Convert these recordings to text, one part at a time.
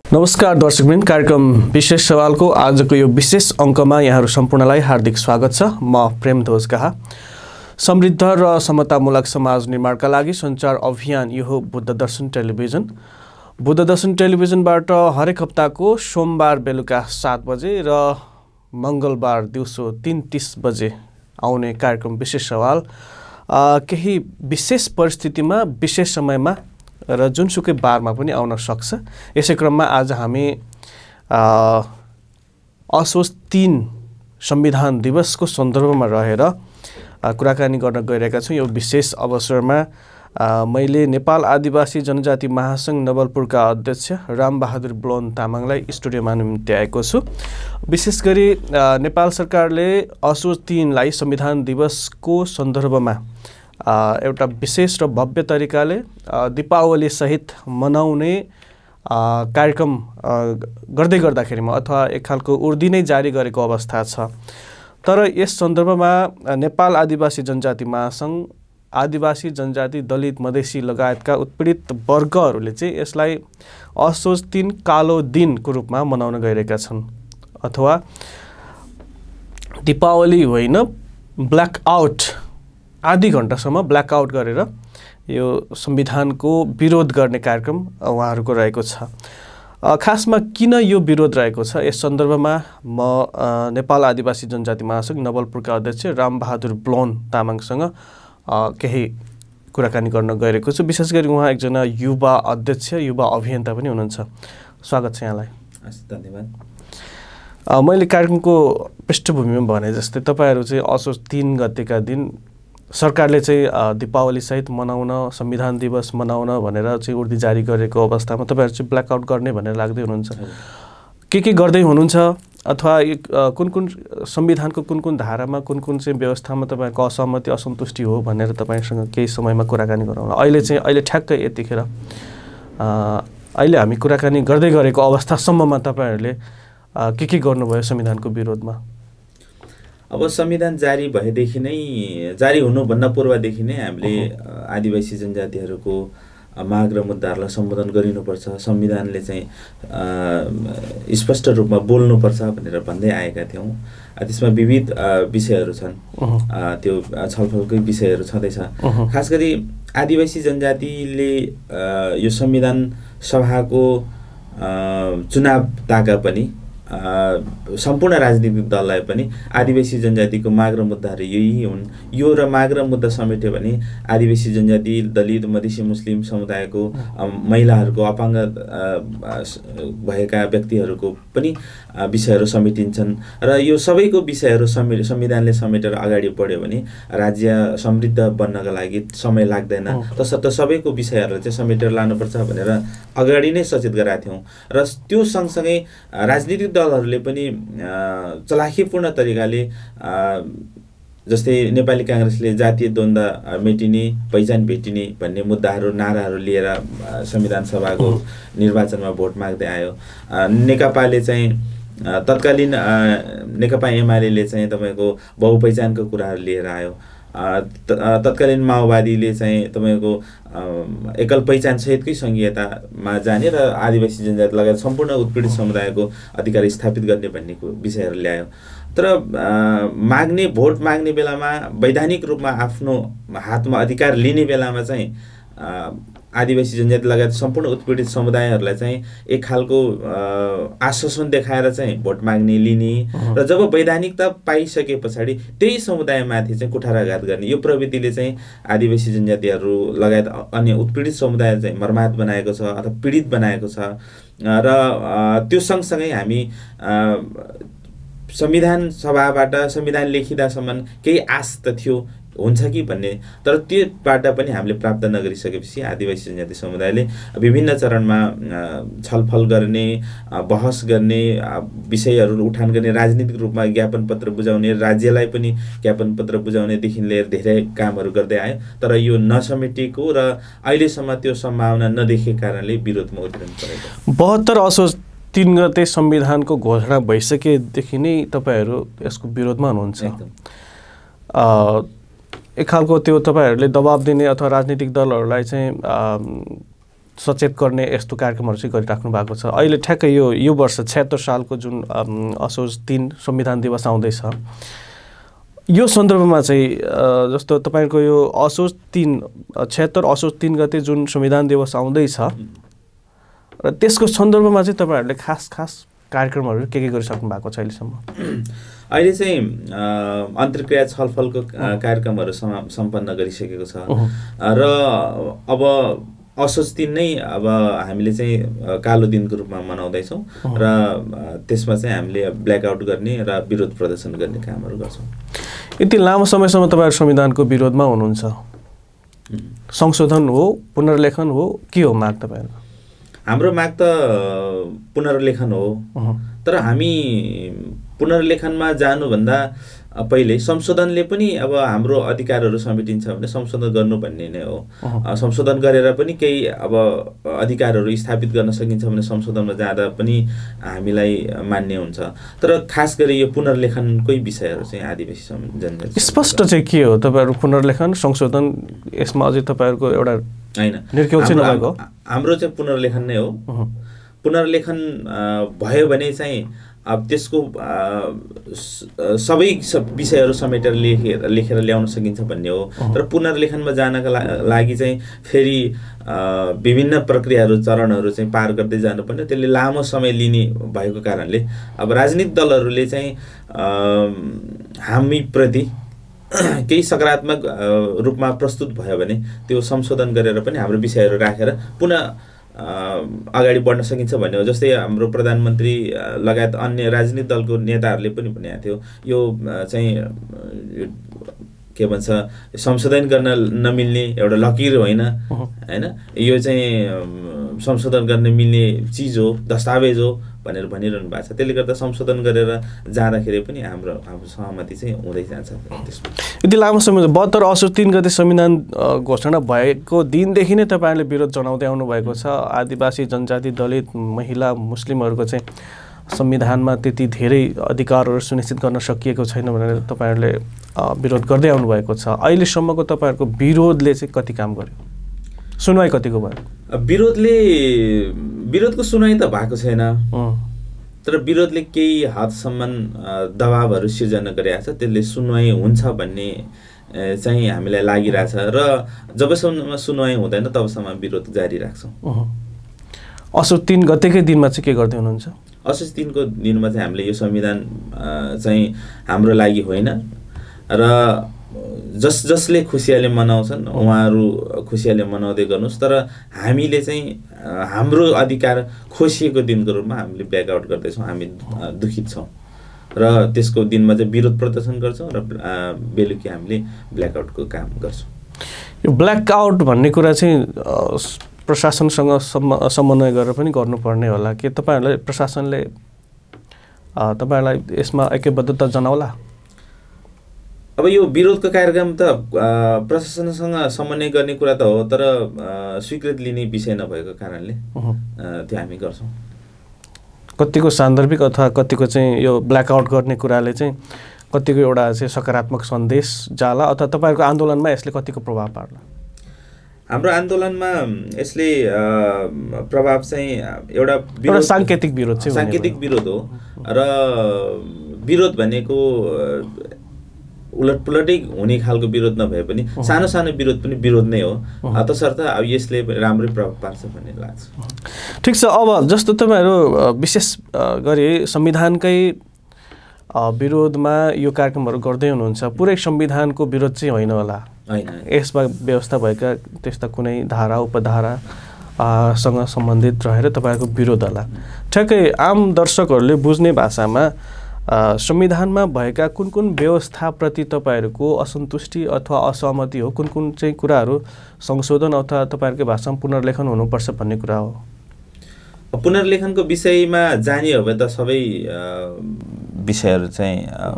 नमस्कार दर्शकवृन्द, कार्यक्रम विशेष सवालको आजको यो विशेष अङ्कमा यहाँहरू सम्पूर्णलाई हार्दिक स्वागत छ। म प्रेमध्वज काहा। समृद्ध र समतामूलक समाज निर्माणका लागि सञ्चार अभियान यो हो बुद्ध दर्शन टेलिभिजन। बुद्ध दर्शन टेलिभिजनबाट हरेक हप्ताको सोमबार बेलुका 7 बजे र मङ्गलबार दिउँसो 3:30 बजे आउने कार्यक्रम विशेष सवाल केही विशेष परिस्थितिमा विशेष समयमा र जुनसुकै बारमा पनि आउन सक्छ। यसै क्रममा आज हामी असोज 3 संविधान दिवसको सन्दर्भमा रहेर कुराकानी गर्न गइरहेका छौँ। यो विशेष अवसरमा मैले नेपाल आदिवासी जनजाति महासङ्घ नवलपुरका अध्यक्ष रामबहादुर ब्लोन तामाङलाई स्टुडियोमा निम्ति आएको छु। विशेष गरी नेपाल सरकारले असोज 3 लाई संविधान दिवसको सन्दर्भमा एउटा विशेष र भव्य तरिकाले दीपावली सहित मनाउने कार्यक्रम गर्दै गर्दाखेरिमा अथवा एक खालको उर्दी नै जारी गरेको अवस्था छ। तर यस सन्दर्भमा नेपाल आदिवासी जनजाति महासङ्घ, आदिवासी जनजाति, दलित, मधेसी लगायतका उत्पीडित वर्गहरूले चाहिँ यसलाई असोज 3 कालो दिनको रूपमा मनाउन गइरहेका छन्। अथवा दीपावली होइन, ब्ल्याकआउट, आधी घण्टासम्म ब्ल्याकआउट गरेर यो संविधानको विरोध गर्ने कार्यक्रम उहाँहरूको रहेको छ। खासमा किन यो विरोध रहेको छ, यस सन्दर्भमा म नेपाल आदिवासी जनजाति महासङ्घ नवलपुरका अध्यक्ष रामबहादुर ब्लोन तामाङसँग केही कुराकानी गर्न गइरहेको छु। विशेष गरी उहाँ एकजना युवा अध्यक्ष, युवा अभियन्ता पनि हुनुहुन्छ। स्वागत छ यहाँलाई। धन्यवाद। मैले कार्यक्रमको पृष्ठभूमिमा भने जस्तै तपाईहरू चाहिँ असोज 3 गतेका दिन सरकारले चाहिँ दीपावली सहित मनाउन, संविधान दिवस मनाउन भनेर चाहिँ उर्दी जारी गरेको अवस्थामा तपाईँहरू चाहिँ ब्ल्याकआउट गर्ने भनेर लाग्दै हुनुहुन्छ। के गर्दै हुनुहुन्छ अथवा कुन कुन संविधानको कुन कुन धारामा, कुन कुन चाहिँ व्यवस्थामा तपाईँको असहमति, असन्तुष्टि हो भनेर तपाईँसँग केही समयमा कुराकानी गरौँला। अहिले ठ्याक्कै यतिखेर अहिले हामी कुराकानी गर्दै गरेको अवस्थासम्ममा तपाईँहरूले के गर्नुभयो संविधानको विरोधमा? अब संविधान जारी भएदेखि नै, जारी हुनुभन्दा पूर्वदेखि नै हामीले आदिवासी जनजातिहरूको माग र मुद्दाहरूलाई सम्बोधन गरिनुपर्छ, संविधानले चाहिँ स्पष्ट रूपमा बोल्नुपर्छ भनेर भन्दै आएका थियौँ। त्यसमा विविध विषयहरू छन्, त्यो छलफलकै विषयहरू छँदैछ। खास गरी आदिवासी जनजातिले यो संविधान सभाको चुनाव ताका पनि सम्पूर्ण राजनीतिक दललाई पनि आदिवासी जनजातिको माग र मुद्दाहरू यही हुन्। यो र माग र मुद्दा समेट्यो भने आदिवासी जनजाति, दलित, मधेसी, मुस्लिम समुदायको महिलाहरूको, अपाङ्ग भएका व्यक्तिहरूको पनि विषयहरू समेटिन्छन्। र यो सबैको विषयहरू संविधानले समेटेर अगाडि बढ्यो भने राज्य समृद्ध बन्नका लागि समय लाग्दैन। तसर्थ सबैको विषयहरूलाई चाहिँ समेटेर लानुपर्छ भनेर अगाडि नै सचेत गराएको थियौँ। र त्यो सँगसँगै राजनीतिक दलहरूले पनि चलाखीपूर्ण तरिकाले, जस्तै नेपाली काङ्ग्रेसले जातीय द्वन्द्व मेटिने, पहिचान भेटिने भन्ने मुद्दाहरू, नाराहरू लिएर संविधान सभाको निर्वाचनमा भोट माग्दै आयो। नेकपाले चाहिँ तत्कालीन नेकपा एमाले चाहिँ तपाईँको बहुपहिचानको कुराहरू लिएर आयो। तत्कालीन माओवादीले चाहिँ तपाईँको एकल पहिचान सहितकै सङ्घीयतामा जाने र आदिवासी जनजाति लगायत सम्पूर्ण उत्पीडित समुदायको अधिकार स्थापित गर्ने भन्ने विषयहरू ल्यायो। तर माग्ने, भोट माग्ने बेलामा, वैधानिक रूपमा आफ्नो हातमा अधिकार लिने बेलामा चाहिँ आदिवासी जनजाति लगायत सम्पूर्ण उत्पीडित समुदायहरूलाई चाहिँ एक खालको आश्वासन देखाएर चाहिँ भोट माग्ने, लिने र जब वैधानिकता पाइसके पछाडि त्यही समुदायमाथि चाहिँ कुठाराघात गर्ने यो प्रवृत्तिले चाहिँ आदिवासी जनजातिहरू लगायत अन्य उत्पीडित समुदाय चाहिँ मर्माहत बनाएको छ अथवा पीडित बनाएको छ। र त्यो सँगसँगै हामी संविधान सभाबाट संविधान लेखिँदासम्म केही आश त थियो, हुन्छ कि भन्ने, तर त्योबाट पनि हामीले प्राप्त नगरिसकेपछि आदिवासी जनजाति समुदायले विभिन्न चरणमा छलफल गर्ने, बहस गर्ने, विषयहरू उठान गर्ने, राजनीतिक रूपमा ज्ञापन पत्र बुझाउने, राज्यलाई पनि ज्ञापन पत्र बुझाउनेदेखि लिएर धेरै कामहरू गर्दै आयो। तर यो नसमेटिएको र अहिलेसम्म त्यो सम्भावना नदेखेको कारणले विरोधमा उत्रिनु परेको। 72 असोज 3 गते संविधानको घोषणा भइसकेदेखि नै तपाईँहरू यसको विरोधमा हुनुहुन्छ। एक खालको त्यो तपाईहरुले दबाब दिने अथवा राजनीतिक दलहरुलाई चाहिँ सचेत गर्ने यस्तो कार्यक्रमहरू चाहिँ गरिराख्नु भएको छ। अहिले ठ्याक्कै यो वर्ष 76 सालको जुन असोज 3 संविधान दिवस आउँदैछ, यो सन्दर्भमा चाहिँ जस्तो तपाईँको यो असोज 3 गते जुन संविधान दिवस आउँदैछ र त्यसको सन्दर्भमा चाहिँ तपाईँहरूले खास कार्यक्रमहरू के गरिसक्नु भएको छ अहिलेसम्म? अहिले चाहिँ अन्तर्क्रिया छलफलको कार्यक्रमहरू सम्पन्न गरिसकेको छ र अब असोज 3 नै अब हामीले चाहिँ कालो दिनको रूपमा मनाउँदैछौँ र त्यसमा चाहिँ हामीले ब्ल्याकआउट गर्ने र विरोध प्रदर्शन गर्ने कामहरू गर्छौँ। यति लामो समयसम्म तपाईँहरू संविधानको विरोधमा हुनुहुन्छ, संशोधन हो, पुनर्लेखन हो, के हो माग तपाईँहरूको? हाम्रो माग त पुनर्लेखन हो, तर हामी पुनर्लेखनमा जानुभन्दा पहिले संशोधनले पनि अब हाम्रो अधिकारहरू समेटिन्छ भने संशोधन गर्नु भन्ने नै हो। संशोधन गरेर पनि केही अब अधिकारहरू स्थापित गर्न सकिन्छ भने संशोधनमा जाँदा पनि हामीलाई मान्य हुन्छ। तर खास गरी यो पुनर्लेखनकै विषयहरू चाहिँ आदिवासी जनजाति स्पष्ट चाहिँ के हो तपाईँहरू पुनर्लेखन संशोधन, यसमा अझै तपाईँहरूको एउटा हैन निर्क्युल चाहिँ नभएको? हाम्रो चाहिँ पुनर्लेखन नै हो। पुनर्लेखन भयो भने चाहिँ अब त्यसको सबै विषयहरू समेटेर लेखेर ल्याउन सकिन्छ भन्ने हो। तर पुनर्लेखनमा जानका लागि चाहिँ फेरि विभिन्न प्रक्रियाहरू चरणहरू चाहिँ पार गर्दै जानुपर्ने, त्यसले लामो समय लिने भएको कारणले अब राजनीतिक दलहरूले चाहिँ हामीप्रति केही सकारात्मक रूपमा प्रस्तुत भयो भने त्यो संशोधन गरेर पनि हाम्रो विषयहरू राखेर पुनः अगाडि बढ्न सकिन्छ भन्ने हो। जस्तै हाम्रो प्रधानमन्त्री लगायत अन्य राजनीतिक दलको नेताहरूले पनि भनेको थियो यो चाहिँ के भन्छ संशोधन गर्न नमिल्ने एउटा लकीर होइन, हैन, यो चाहिँ संशोधन गर्न मिल्ने चिज हो, दस्तावेज हो भनेर भनिरहनु भएको छ। त्यसले गर्दा संशोधन गरेर जाँदाखेरि पनि हाम्रो सहमति चाहिँ हुँदै जान्छ। त्यसमा यति लामो समय 72 असोज 3 गते संविधान घोषणा भएको दिनदेखि नै तपाईँहरूले विरोध जनाउँदै आउनु भएको छ। आदिवासी जनजाति, दलित, महिला, मुस्लिमहरूको चाहिँ संविधानमा त्यति धेरै अधिकारहरू सुनिश्चित गर्न सकिएको छैन भनेर तपाईँहरूले विरोध गर्दै आउनु भएको छ। अहिलेसम्मको तपाईँहरूको विरोधले चाहिँ कति काम गर्यो? सुनवाई कतिको भयो? विरोधको सुनवाई त भएको छैन, तर विरोधले केही हदसम्म दबावहरू सिर्जना गरिरहेको छ। त्यसले सुनवाई हुन्छ भन्ने चाहिँ हामीलाई लागिरहेछ र जबसम्म सुनवाई हुँदैन तबसम्म विरोध जारी राख्छौँ। असोज 3 गतेकै दिनमा चाहिँ के गर्दै हुनुहुन्छ? असोज 3 को दिनमा चाहिँ हामीले यो संविधान चाहिँ हाम्रो लागि होइन र जसले खुसियाले मनाउँछन् उहाँहरू खुसियाले मनाउँदै गर्नुहोस्, तर हामीले चाहिँ हाम्रो अधिकार खोसिएको दिनको रूपमा हामीले ब्ल्याकआउट गर्दैछौँ। हामी दुखित छौँ र त्यसको दिनमा चाहिँ विरोध प्रदर्शन गर्छौँ र बेलुकी हामीले ब्ल्याकआउटको काम गर्छौँ। यो ब्ल्याकआउट भन्ने कुरा चाहिँ प्रशासनसँग समन्वय गरेर पनि गर्नुपर्ने होला के? तपाईँहरूलाई प्रशासनले तपाईँहरूलाई यसमा ऐक्यबद्धता जनाउला? अब यो विरोधको कार्यक्रम त प्रशासनसँग समन्वय गर्ने कुरा त हो, तर स्वीकृति लिने विषय नभएको कारणले त्यो हामी गर्छौँ। कतिको सान्दर्भिक अथवा कतिको चाहिँ यो ब्ल्याकआउट गर्ने कुराले चाहिँ कतिको एउटा चाहिँ सकारात्मक सन्देश जाला अथवा तपाईँहरूको आन्दोलनमा यसले कतिको प्रभाव पार्ला? हाम्रो आन्दोलनमा यसले प्रभाव चाहिँ एउटा साङ्केतिक विरोध हो र विरोध भनेको उलटपुलटै हुने खालको विरोध नभए पनि सानो सानो विरोध पनि विरोध नै हो। तसर्थ अब यसले राम्रै प्रभाव पार्छ भन्ने लाग्छ। ठिक छ, अब जस्तो तपाईँहरू विशेष गरी संविधानकै विरोधमा यो कार्यक्रमहरू गर्दै हुनुहुन्छ, पुरै संविधानको विरोध चाहिँ होइन होला? यसमा व्यवस्था भएका त्यस्ता कुनै धारा उपधारा सँग सम्बन्धित रहेर तपाईँहरूको विरोध होला। ठ्याक्कै आम दर्शकहरूले बुझ्ने भाषामा संविधानमा भएका कुन व्यवस्थाप्रति तपाईँहरूको असन्तुष्टि अथवा असहमति हो? कुन चाहिँ कुराहरू संशोधन अथवा तपाईँहरूकै भाषामा पुनर्लेखन हुनुपर्छ भन्ने कुरा हो? पुनर्लेखनको विषयमा जाने हो भने त सबै विषयहरू चाहिँ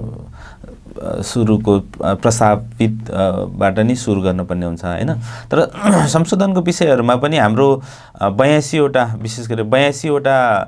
सुरुको प्रस्तावितबाट नै सुरु गर्नुपर्ने हुन्छ, हैन? तर संशोधनको विषयहरूमा पनि हाम्रो 82 वटा विशेष गरी 82 वटा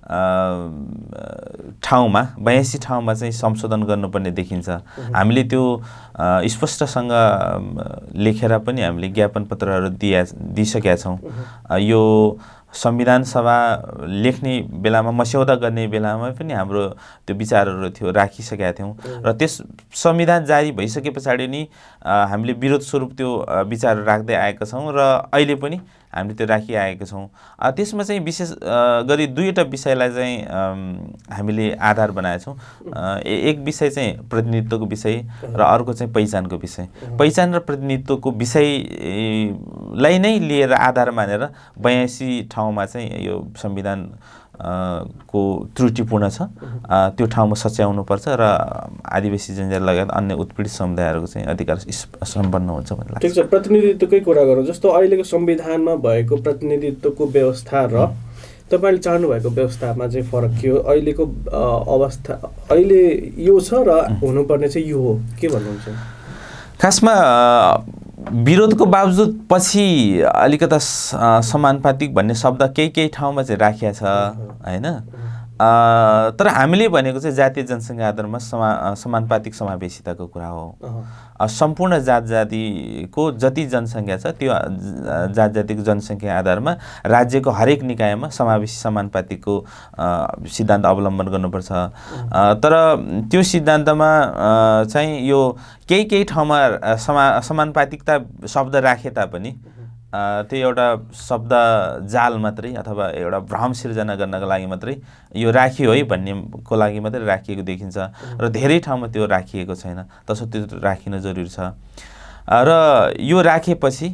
ठाउँमा 82 ठाउँमा चाहिँ संशोधन गर्नुपर्ने देखिन्छ। हामीले त्यो स्पष्टसँग लेखेर पनि हामीले ज्ञापन पत्रहरू दिइसकेका छौँ। यो संविधान सभा लेख्ने बेलामा मस्यौदा गर्ने बेलामा पनि हाम्रो त्यो विचारहरू थियो, राखिसकेका थियौँ र त्यस संविधान जारी भइसके पछाडि नि हामीले विरोध स्वरूप त्यो विचारहरू राख्दै आएका छौँ र अहिले पनि हामीले त्यो राखिआएका छौँ। त्यसमा चाहिँ विशेष गरी दुईवटा विषयलाई चाहिँ हामीले आधार बनाएका छौँ। एक विषय चाहिँ प्रतिनिधित्वको विषय र अर्को चाहिँ पहिचानको विषय। पहिचान र प्रतिनिधित्वको विषयलाई नै लिएर आधार मानेर 82 ठाउँमा चाहिँ यो संविधान को त्रुटिपूर्ण छ, त्यो ठाउँमा सच्याउनुपर्छ र आदिवासी जनजाति लगायत अन्य उत्पीडित समुदायहरूको चाहिँ अधिकार सम्पन्न हुन्छ भन्ने लाग्छ। ठिक छ, प्रतिनिधित्वकै कुरा गरौँ। जस्तो अहिलेको संविधानमा भएको प्रतिनिधित्वको व्यवस्था र तपाईँले चाहनुभएको व्यवस्थामा चाहिँ फरक के हो? अहिलेको अवस्था अहिले यो छ र हुनुपर्ने चाहिँ यो हो, के भन्नुहुन्छ? खासमा विरोधको बावजुद पछि अलिकता समानुपातिक भन्ने शब्द केही ठाउँमा चाहिँ राखिया छ हैन। तर हामीले भनेको चाहिँ जातीय जनसङ्ख्या आधारमा समानुपातिक समावेशिताको कुरा हो। सम्पूर्ण जात जातिको जति जनसङ्ख्या छ त्यो जात जातिको जनसङ्ख्या आधारमा राज्यको हरेक निकायमा समावेशी समानुपातिकको सिद्धान्त अवलम्बन गर्नुपर्छ। तर त्यो सिद्धान्तमा चाहिँ यो केही ठाउँमा समानुपातिकता शब्द राखे तापनि त्यो एउटा शब्द जाल मात्रै अथवा एउटा भ्रम सिर्जना गर्नको लागि मात्रै यो राखियो है भन्नेको लागि मात्रै राखिएको देखिन्छ र धेरै ठाउँमा त्यो राखिएको छैन। तसर्थ त्यो राखिन जरुरी छ र यो राखेपछि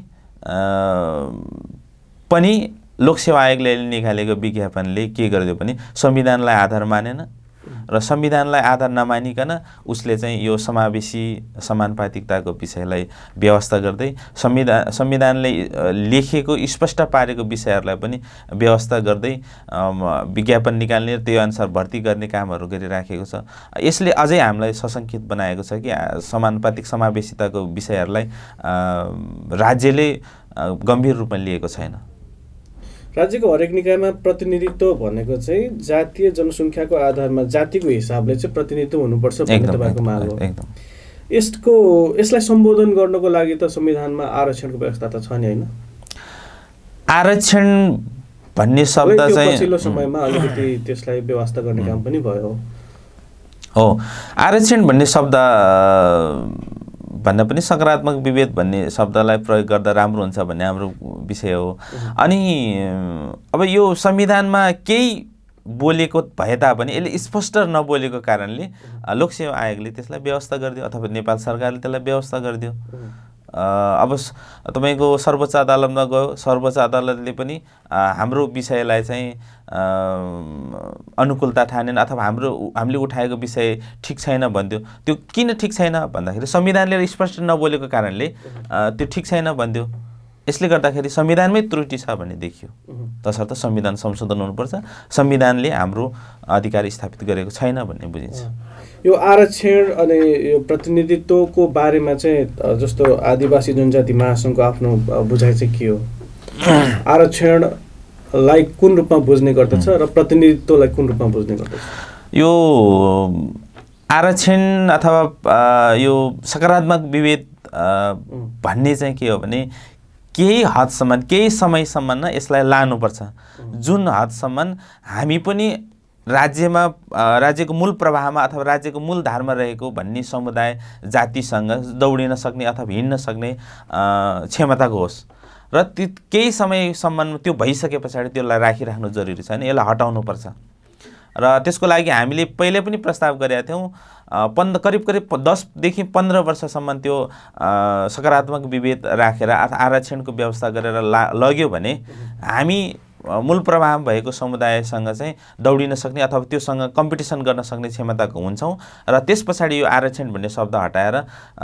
पनि लोकसेवा आयोगले निकालेको विज्ञापनले के गरिदियो भने संविधानलाई आधार मानेन र संविधानलाई आधार नमानिकन उसले चाहिँ यो समावेशी समानुपातिकताको विषयलाई व्यवस्था गर्दै संविधानले लेखेको स्पष्ट पारेको विषयहरूलाई पनि व्यवस्था गर्दै विज्ञापन निकाल्ने त्यही अनुसार भर्ती गर्ने कामहरू गरिराखेको छ। यसले अझै हामीलाई सशङ्कित बनाएको छ कि समानुपातिक समावेशिताको विषयहरूलाई राज्यले गम्भीर रूपमा लिएको छैन। राज्यको हरेक निकायमा प्रतिनिधित्व भनेको चाहिँ जातीय जनसङ्ख्याको आधारमा जातिको हिसाबले चाहिँ प्रतिनिधित्व हुनुपर्छ भन्ने तपाईँको माग हो। यसलाई सम्बोधन गर्नको लागि त संविधानमा आरक्षणको व्यवस्था त छ नि हैन? आरक्षण भन्ने शब्द चाहिँ पछिल्लो समयमा अलिकति त्यसलाई व्यवस्था गर्ने काम पनि भयो। हो, आरक्षण भन्ने शब्द भन्दा पनि सकारात्मक विभेद भन्ने शब्दलाई प्रयोग गर्दा राम्रो हुन्छ भन्ने हाम्रो विषय हो। अनि अब यो संविधानमा केही बोलेको भए तापनि यसले स्पष्ट नबोलेको कारणले लोकसेवा आयोगले त्यसलाई व्यवस्था गरिदियो अथवा नेपाल सरकारले त्यसलाई व्यवस्था गरिदियो। अब तपाईको सर्वोच्च अदालतमा गयो, सर्वोच्च अदालतले पनि हाम्रो विषयलाई चाहिँ अनुकूलता ठानेन अथवा हामीले उठाएको विषय ठिक छैन भन्दियो। त्यो किन ठिक छैन भन्दाखेरि संविधानले स्पष्ट नबोलेको कारणले त्यो ठिक छैन भन्दियो। यसले गर्दाखेरि संविधानमै त्रुटि छ भन्ने देखियो। तसर्थ संविधान संशोधन हुनुपर्छ, संविधानले हाम्रो अधिकार स्थापित गरेको छैन भन्ने बुझिन्छ। यो आरक्षण अनि यो प्रतिनिधित्वको बारेमा चाहिँ जस्तो आदिवासी जनजाति महासङ्घको आफ्नो बुझाइ चाहिँ के हो? आरक्षणलाई कुन रूपमा बुझ्ने गर्दछ र प्रतिनिधित्वलाई कुन रूपमा बुझ्ने गर्दछ? यो आरक्षण अथवा यो सकारात्मक विभेद भन्ने चाहिँ के हो भने केही हदसम्म केही समयसम्म यसलाई लानुपर्छ, जुन हदसम्म हामी पनि राज्यको मूल प्रवाहमा अथवा राज्यको मूल धारमा रहेको भन्ने समुदाय जातिसँग दौडिन सक्ने अथवा हिँड्न सक्ने क्षमताको होस् र केही समयसम्म त्यो भइसके पछाडि त्यसलाई राखिराख्नु जरुरी छैन, यसलाई हटाउनुपर्छ। र त्यसको लागि हामीले पहिले पनि प्रस्ताव गरेका थियौँ। करिब 10 देखि 15 वर्षसम्म त्यो सकारात्मक विभेद राखेर आरक्षणको व्यवस्था गरेर लग्यो भने हामी मूल प्रवाह भएको समुदायसँग चाहिँ दौडिन सक्ने अथवा त्योसँग कम्पिटिसन गर्न सक्ने क्षमताको हुन्छौँ र त्यस पछाडि यो आरक्षण भन्ने शब्द हटाएर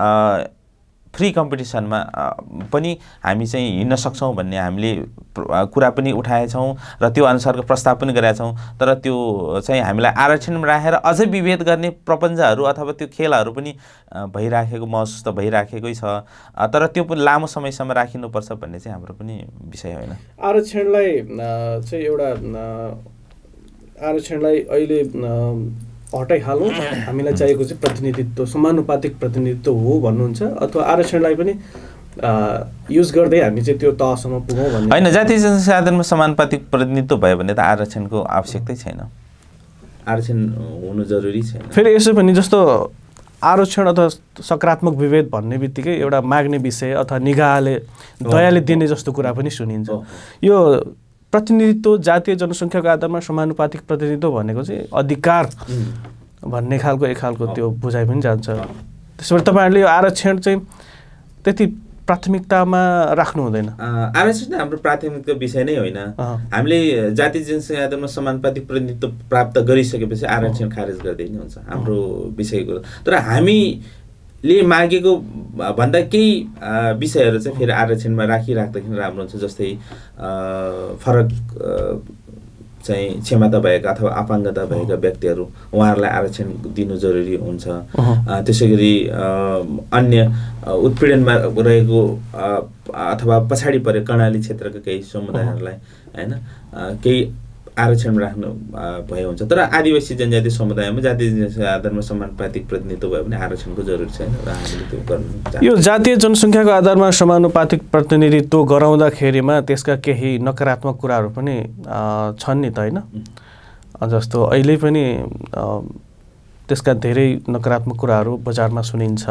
फ्री कम्पिटिसनमा पनि हामी चाहिँ हिँड्न सक्छौँ भन्ने हामीले कुरा पनि उठाएछौँ र त्यो अनुसारको प्रस्ताव पनि गरेका छौँ। तर त्यो चाहिँ हामीलाई आरक्षणमा राखेर अझै विभेद गर्ने प्रपञ्चहरू अथवा त्यो खेलहरू पनि भइराखेको महसुस त भइराखेकै छ। तर त्यो पनि लामो समयसम्म राखिनुपर्छ भन्ने चाहिँ हाम्रो पनि विषय होइन। आरक्षणलाई चाहिँ एउटा आरक्षणलाई अहिले हटाइहालौँ, हामीलाई चाहिएको चाहिँ प्रतिनिधित्व, समानुपातिक प्रतिनिधित्व हो भन्नुहुन्छ, अथवा आरक्षणलाई पनि युज गर्दै हामी चाहिँ त्यो तहसम्म पुगौँ भन्ने? होइन, जातीय जनसङ्ख्या आधारमा समानुपातिक प्रतिनिधित्व भयो भने त आरक्षणको आवश्यकतै छैन, आरक्षण हुनु जरुरी छैन। फेरि यसो पनि जस्तो आरक्षण अथवा सकारात्मक विभेद भन्ने बित्तिकै एउटा माग्ने विषय अथवा निगाहले दयाले दिने जस्तो कुरा पनि सुनिन्छ। यो प्रतिनिधित्व जातीय जनसङ्ख्याको आधारमा समानुपातिक प्रतिनिधित्व भनेको चाहिँ अधिकार भन्ने खालको एक खालको त्यो बुझाइ पनि जान्छ। त्यसबाट तपाईँहरूले यो आरक्षण चाहिँ त्यति प्राथमिकतामा राख्नु हुँदैन? आरक्षण हाम्रो प्राथमिकता विषय नै होइन। हामीले जातीय जनसङ्ख्या आधारमा समानुपातिक प्रतिनिधित्व प्राप्त गरिसकेपछि आरक्षण खारेज गर्दै नै हुन्छ हाम्रो विषयको। तर हामीले मागेको भन्दा केही विषयहरू चाहिँ फेरि आरक्षणमा राखिराख्दाखेरि राम्रो हुन्छ। जस्तै फरक चाहिँ क्षमता भएका अथवा अपाङ्गता भएका व्यक्तिहरू, उहाँहरूलाई आरक्षण दिनु जरुरी हुन्छ। त्यसै गरी अन्य उत्पीडनमा रहेको अथवा पछाडि परेको कर्णाली क्षेत्रका केही समुदायहरूलाई होइन केही आरक्षण राख्नु भए हुन्छ। तर आदिवासी जनजाति समुदायमा जातीय जनसङ्ख्या आधारमा समानुपातिक प्रतिनिधित्व भयो भने आरक्षणको जरुरी छैन र हामीले त्यो गर्नु। यो जातीय जनसङ्ख्याको आधारमा समानुपातिक प्रतिनिधित्व गराउँदाखेरिमा त्यसका केही नकारात्मक कुराहरू पनि छन् नि त, होइन? जस्तो अहिले पनि त्यसका धेरै नकारात्मक कुराहरू बजारमा सुनिन्छ।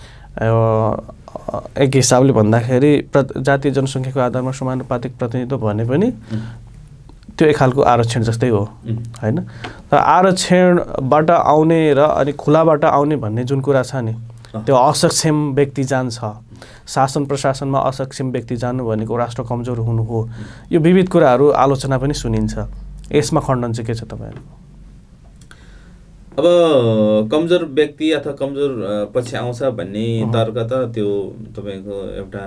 एक हिसाबले भन्दाखेरि जातीय जनसङ्ख्याको आधारमा समानुपातिक प्रतिनिधित्व भने पनि त्यो एक खालको आरक्षण जस्तै हो, होइन? र आरक्षणबाट आउने र अनि खुलाबाट आउने भन्ने जुन कुरा छ नि, त्यो असक्षम व्यक्ति जान्छ, शासन प्रशासनमा असक्षम व्यक्ति जानु भनेको राष्ट्र कमजोर हुनु हो। यो विविध कुराहरू आलोचना पनि सुनिन्छ। यसमा खण्डन चाहिँ के छ तपाईँहरूको? अब कमजोर व्यक्ति अथवा कमजोर पछि आउँछ भन्ने तर्क त त्यो तपाईँको एउटा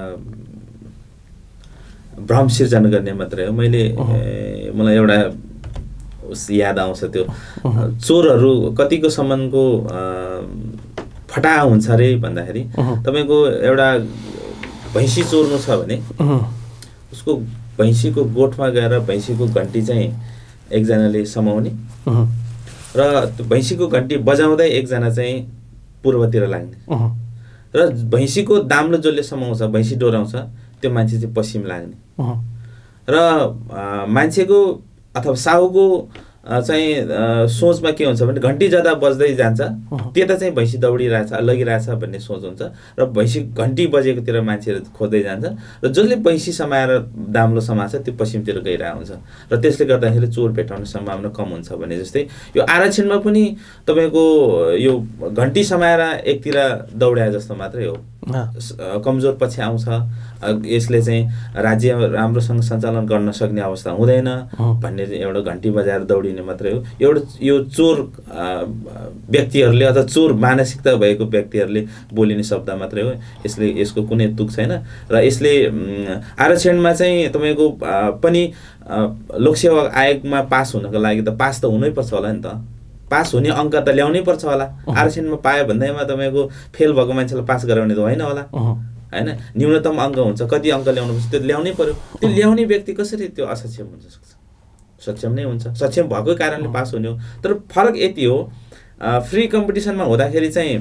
भ्रम सिर्जना गर्ने मात्रै हो। मलाई एउटा याद आउँछ, त्यो चोरहरू कतिको सम्मको फटा हुन्छ अरे भन्दाखेरि तपाईँको एउटा भैँसी चोर्नु छ भने उसको भैँसीको गोठमा गएर भैँसीको घन्टी चाहिँ एकजनाले समाउने र त्यो भैँसीको घन्टी बजाउँदै एकजना चाहिँ पूर्वतिर लाग्ने र भैँसीको दाम्लो जसले समाउँछ, भैँसी डोराउँछ, त्यो मान्छे चाहिँ पश्चिम लाग्ने र मान्छेको अथवा साहुको चाहिँ सोचमा के हुन्छ भने घन्टी ज्यादा बज्दै जान्छ त्यता चाहिँ भैँसी दौडिरहेछ लगिरहेछ भन्ने सोच हुन्छ र भैँसी घन्टी बजेकोतिर मान्छेहरू खोज्दै जान्छ र जसले भैँसी समाएर दाम्लो समाछ त्यो पश्चिमतिर गइरहेको हुन्छ र त्यसले गर्दाखेरि चोर भेटाउने सम्भावना कम हुन्छ भने जस्तै यो आरक्षणमा पनि तपाईँको यो घन्टी समाएर एकतिर दौड्या जस्तो मात्रै हो। कमजोर पछि आउँछ, यसले चाहिँ राज्य राम्रोसँग सञ्चालन गर्न सक्ने अवस्था हुँदैन भन्ने एउटा घन्टी बजाएर दौडिने मात्रै हो। एउटा यो चोर व्यक्तिहरूले अथवा चोर मानसिकता भएको व्यक्तिहरूले बोलिने शब्द मात्रै हो। यसको कुनै तुक छैन र यसले आरक्षणमा चाहिँ तपाईँको पनि लोकसेवा आयोगमा पास हुनको लागि त पास त हुनैपर्छ होला नि त, पास हुने अङ्क त ल्याउनै पर्छ होला। आरक्षणमा पायो भन्दैमा तपाईँको फेल भएको मान्छेलाई पास गराउने त होइन होला, होइन? न्यूनतम अङ्क हुन्छ, कति अङ्क ल्याउनुपर्छ त्यो ल्याउनै पर्यो। त्यो ल्याउने व्यक्ति कसरी त्यो असक्षम हुन सक्छ? सक्षम नै हुन्छ, सक्षम भएको कारणले पास हुने हो। तर फरक यति हो, फ्री कम्पिटिसनमा हुँदाखेरि चाहिँ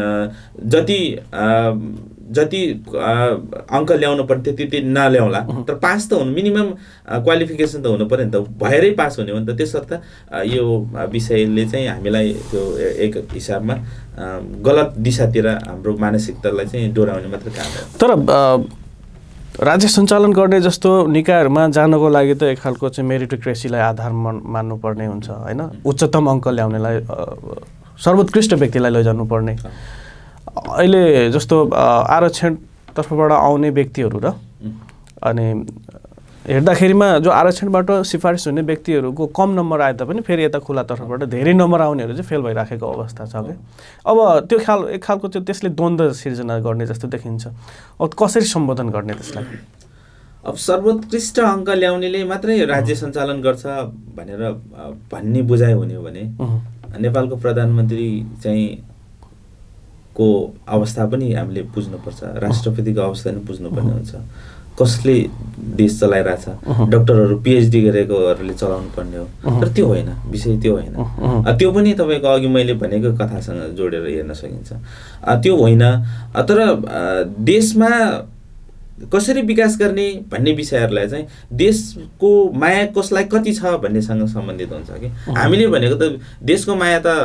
जति अङ्क ल्याउनु पर्ने त्यति नल्याउला, तर पास त हुनु मिनिमम क्वालिफिकेसन त हुनु पऱ्यो नि त, भएरै पास हुने हो नि त। त्यसर्थ यो विषयले चाहिँ हामीलाई त्यो एक हिसाबमा गलत दिशातिर हाम्रो मानसिकतालाई चाहिँ डोराउने मात्र काम हो। तर राज्य सञ्चालन गर्ने जस्तो निकायहरूमा जानको लागि त एक खालको चाहिँ मेरिटोक्रेसीलाई आधार मान्नुपर्ने हुन्छ, होइन? उच्चतम अङ्क ल्याउनेलाई, सर्वोत्कृष्ट व्यक्तिलाई लैजानुपर्ने। अहिले जस्तो आरक्षणतर्फबाट आउने व्यक्तिहरू र अनि हेर्दाखेरिमा जो आरक्षणबाट सिफारिस हुने व्यक्तिहरूको कम नम्बर आए तापनि फेरि यता खुलातर्फबाट धेरै नम्बर आउनेहरू चाहिँ फेल भइराखेको अवस्था छ क्या। अब त्यो एक खालको चाहिँ त्यसले द्वन्द्व सिर्जना गर्ने जस्तो देखिन्छ। अब कसरी सम्बोधन गर्ने त्यसलाई? अब सर्वोत्कृष्ट अङ्क ल्याउनेले मात्रै राज्य सञ्चालन गर्छ भन्ने बुझाइ हुने हो भने नेपालको प्रधानमन्त्री चाहिँ को अवस्था पनि हामीले बुझ्नुपर्छ, राष्ट्रपतिको अवस्था पनि बुझ्नुपर्ने हुन्छ। कसले देश चलाइरहेछ, डाक्टरहरू पिएचडी गरेकोहरूले चलाउनु पर्ने हो, तर त्यो होइन, विषय त्यो होइन। त्यो पनि तपाईँको अघि मैले भनेको कथासँग जोडेर हेर्न सकिन्छ। त्यो होइन, तर देशमा कसरी विकास गर्ने भन्ने विषयहरूलाई चाहिँ देशको माया कसलाई कति छ भन्नेसँग सम्बन्धित हुन्छ कि। हामीले भनेको त देशको माया त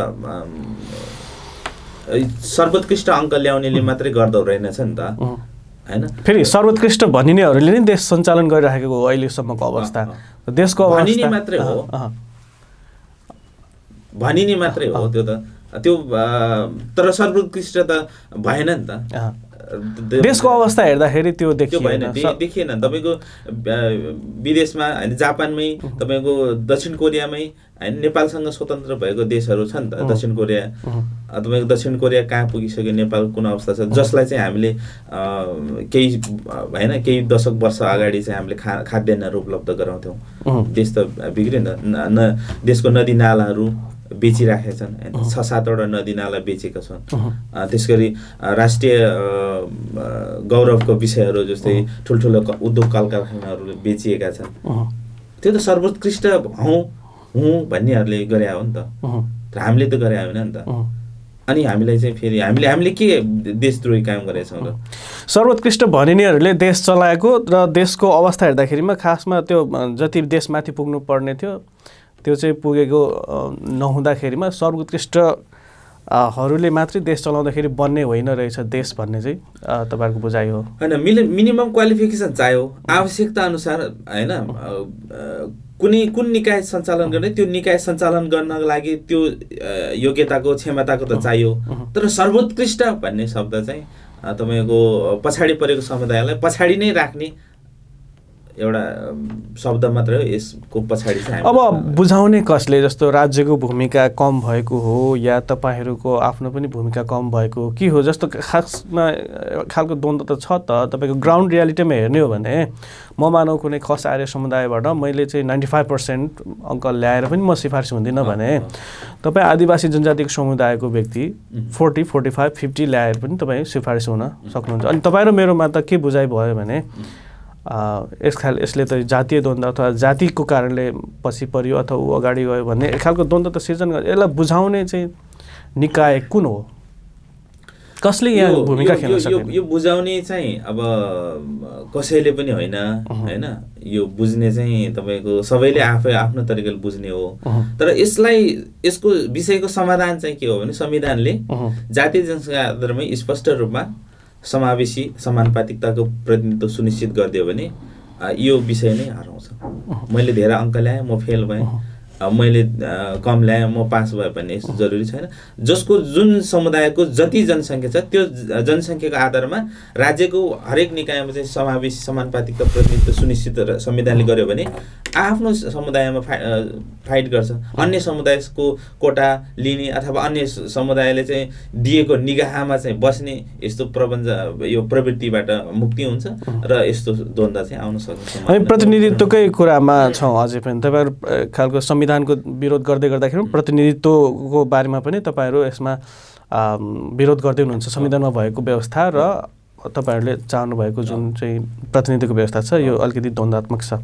सर्वोत्कृष्ट अङ्क ल्याउनेले मात्रै गर्दो रहेनछ नि त, हैन? फेरि सर्वोत्कृष्ट भनिनेहरूले नै देश सञ्चालन गरिराखेको हो अहिलेसम्मको अवस्था। देशको भनिने मात्रै हो, भनिने मात्रै हो त्यो त, त्यो तर सर्वोत्कृष्ट त भएन नि त। देशको अवस्था हेर्दाखेरि त्यो भएन, देखिएन। तपाईँको विदेशमा होइन, जापानमै, तपाईँको दक्षिण कोरियामै होइन, नेपालसँग स्वतन्त्र भएको देशहरू छ नि त। दक्षिण कोरिया, तपाईँको दक्षिण कोरिया कहाँ पुगिसक्यो, नेपाल कुन अवस्था छ, जसलाई चाहिँ हामीले केही दशक वर्ष अगाडि चाहिँ हामीले खाद्यान्नहरू उपलब्ध गराउँथ्यौँ। देश त बिग्रियो न, देशको नदी नालाहरू बेचिराखेका छन् होइन, 6-7वटा नदी नाला बेचेका छन्। त्यस गरी राष्ट्रिय गौरवको विषयहरू जस्तै ठुल्ठुलो उद्योग कल कारखानाहरू बेचिएका छन्। त्यो त सर्वोत्कृष्ट हुँ भन्नेहरूले गरे हो नि त, तर हामीले त गरे होइन नि त। अनि हामीलाई चाहिँ फेरि हामीले के देशद्रोही काम गरेका छौँ र? सर्वोत्कृष्ट भनिनेहरूले देश चलाएको र देशको अवस्था हेर्दाखेरिमा खासमा त्यो जति देशमाथि पुग्नु पर्ने थियो त्यो चाहिँ पुगेको नहुँदाखेरिमा सर्वोत्कृष्टहरूले मात्रै देश चलाउँदाखेरि बन्ने होइन रहेछ देश भन्ने चाहिँ तपाईँहरूको बुझाइ हो होइन? मिनिमम क्वालिफिकेसन चाहियो, आवश्यकता अनुसार होइन। कुन निकाय सञ्चालन गर्ने, त्यो निकाय सञ्चालन गर्नको लागि त्यो योग्यताको क्षमताको त चाहियो, तर सर्वोत्कृष्ट भन्ने शब्द चाहिँ तपाईँको पछाडि परेको समुदायलाई पछाडि नै राख्ने एउटा शब्द मात्रै हो। यसको पछाडि चाहिँ अब बुझाउने कसले? जस्तो राज्यको भूमिका कम भएको हो या तपाईँहरूको आफ्नो पनि भूमिका कम भएको हो के हो? जस्तो खासमा खालको द्वन्द्व त छ त। तपाईँको ग्राउन्ड रियालिटीमा हेर्ने हो भने म मानव कुनै खस आर्य समुदायबाट मैले चाहिँ 95% अङ्क ल्याएर पनि म सिफारिस हुँदिनँ भने तपाईँ आदिवासी जनजातिको समुदायको व्यक्ति 40, 45, 50 ल्याएर पनि तपाईँ सिफारिस हुन सक्नुहुन्छ। अनि तपाईँ र मेरोमा त के बुझाइ भयो भने यसले त जातीय द्वन्द्व अथवा जातिको कारणले पछि परियो अथवा ऊ अगाडि गयो भन्ने एक खालको द्वन्द्व त सिर्जना गर्छ। यसलाई बुझाउने चाहिँ निकाय कुन हो? कसले यहाँ भूमिका खेल्न सक्छ? यो बुझाउने चाहिँ अब कसैले पनि होइन हैन, यो बुझ्ने चाहिँ तपाईँको सबैले आफै आफ्नो तरिकाले बुझ्ने हो। तर यसको विषयको समाधान चाहिँ के हो भने संविधानले जातीय जनसङ्ख्या आधारमै स्पष्ट रूपमा समावेशी समानुपातिकताको प्रतिनिधित्व सुनिश्चित गरिदियो भने यो विषय नै हराउँछ। मैले धेरै अङ्क ल्याएँ, म फेल भएँ, मैले कम ल्याएँ, म पास भएँ भन्ने जरुरी छैन। जसको जुन समुदायको जति जनसङ्ख्या छ त्यो जनसङ्ख्याको आधारमा राज्यको हरेक निकायमा चाहिँ समावेशी समानुपातिकता प्रतिनिधित्व सुनिश्चित संविधानले गर्यो भने आफ्नो समुदायमा फाइट गर्छ। अन्य समुदायको कोटा लिने अथवा अन्य समुदायले चाहिँ दिएको निगाहमा चाहिँ बस्ने यस्तो यो प्रवृत्तिबाट मुक्ति हुन्छ र यस्तो द्वन्द्व चाहिँ आउन सक्छ। हामी प्रतिनिधित्वकै कुरामा छौँ अझै पनि। तपाईँहरू खालको संविधानको विरोध गर्दै गर्दाखेरि प्रतिनिधित्वको बारेमा पनि तपाईँहरू यसमा विरोध गर्दै हुनुहुन्छ। संविधानमा भएको व्यवस्था र तपाईँहरूले चाहनु भएको जुन चाहिँ प्रतिनिधित्वको व्यवस्था छ यो अलिकति द्वन्द्वात्मक छ।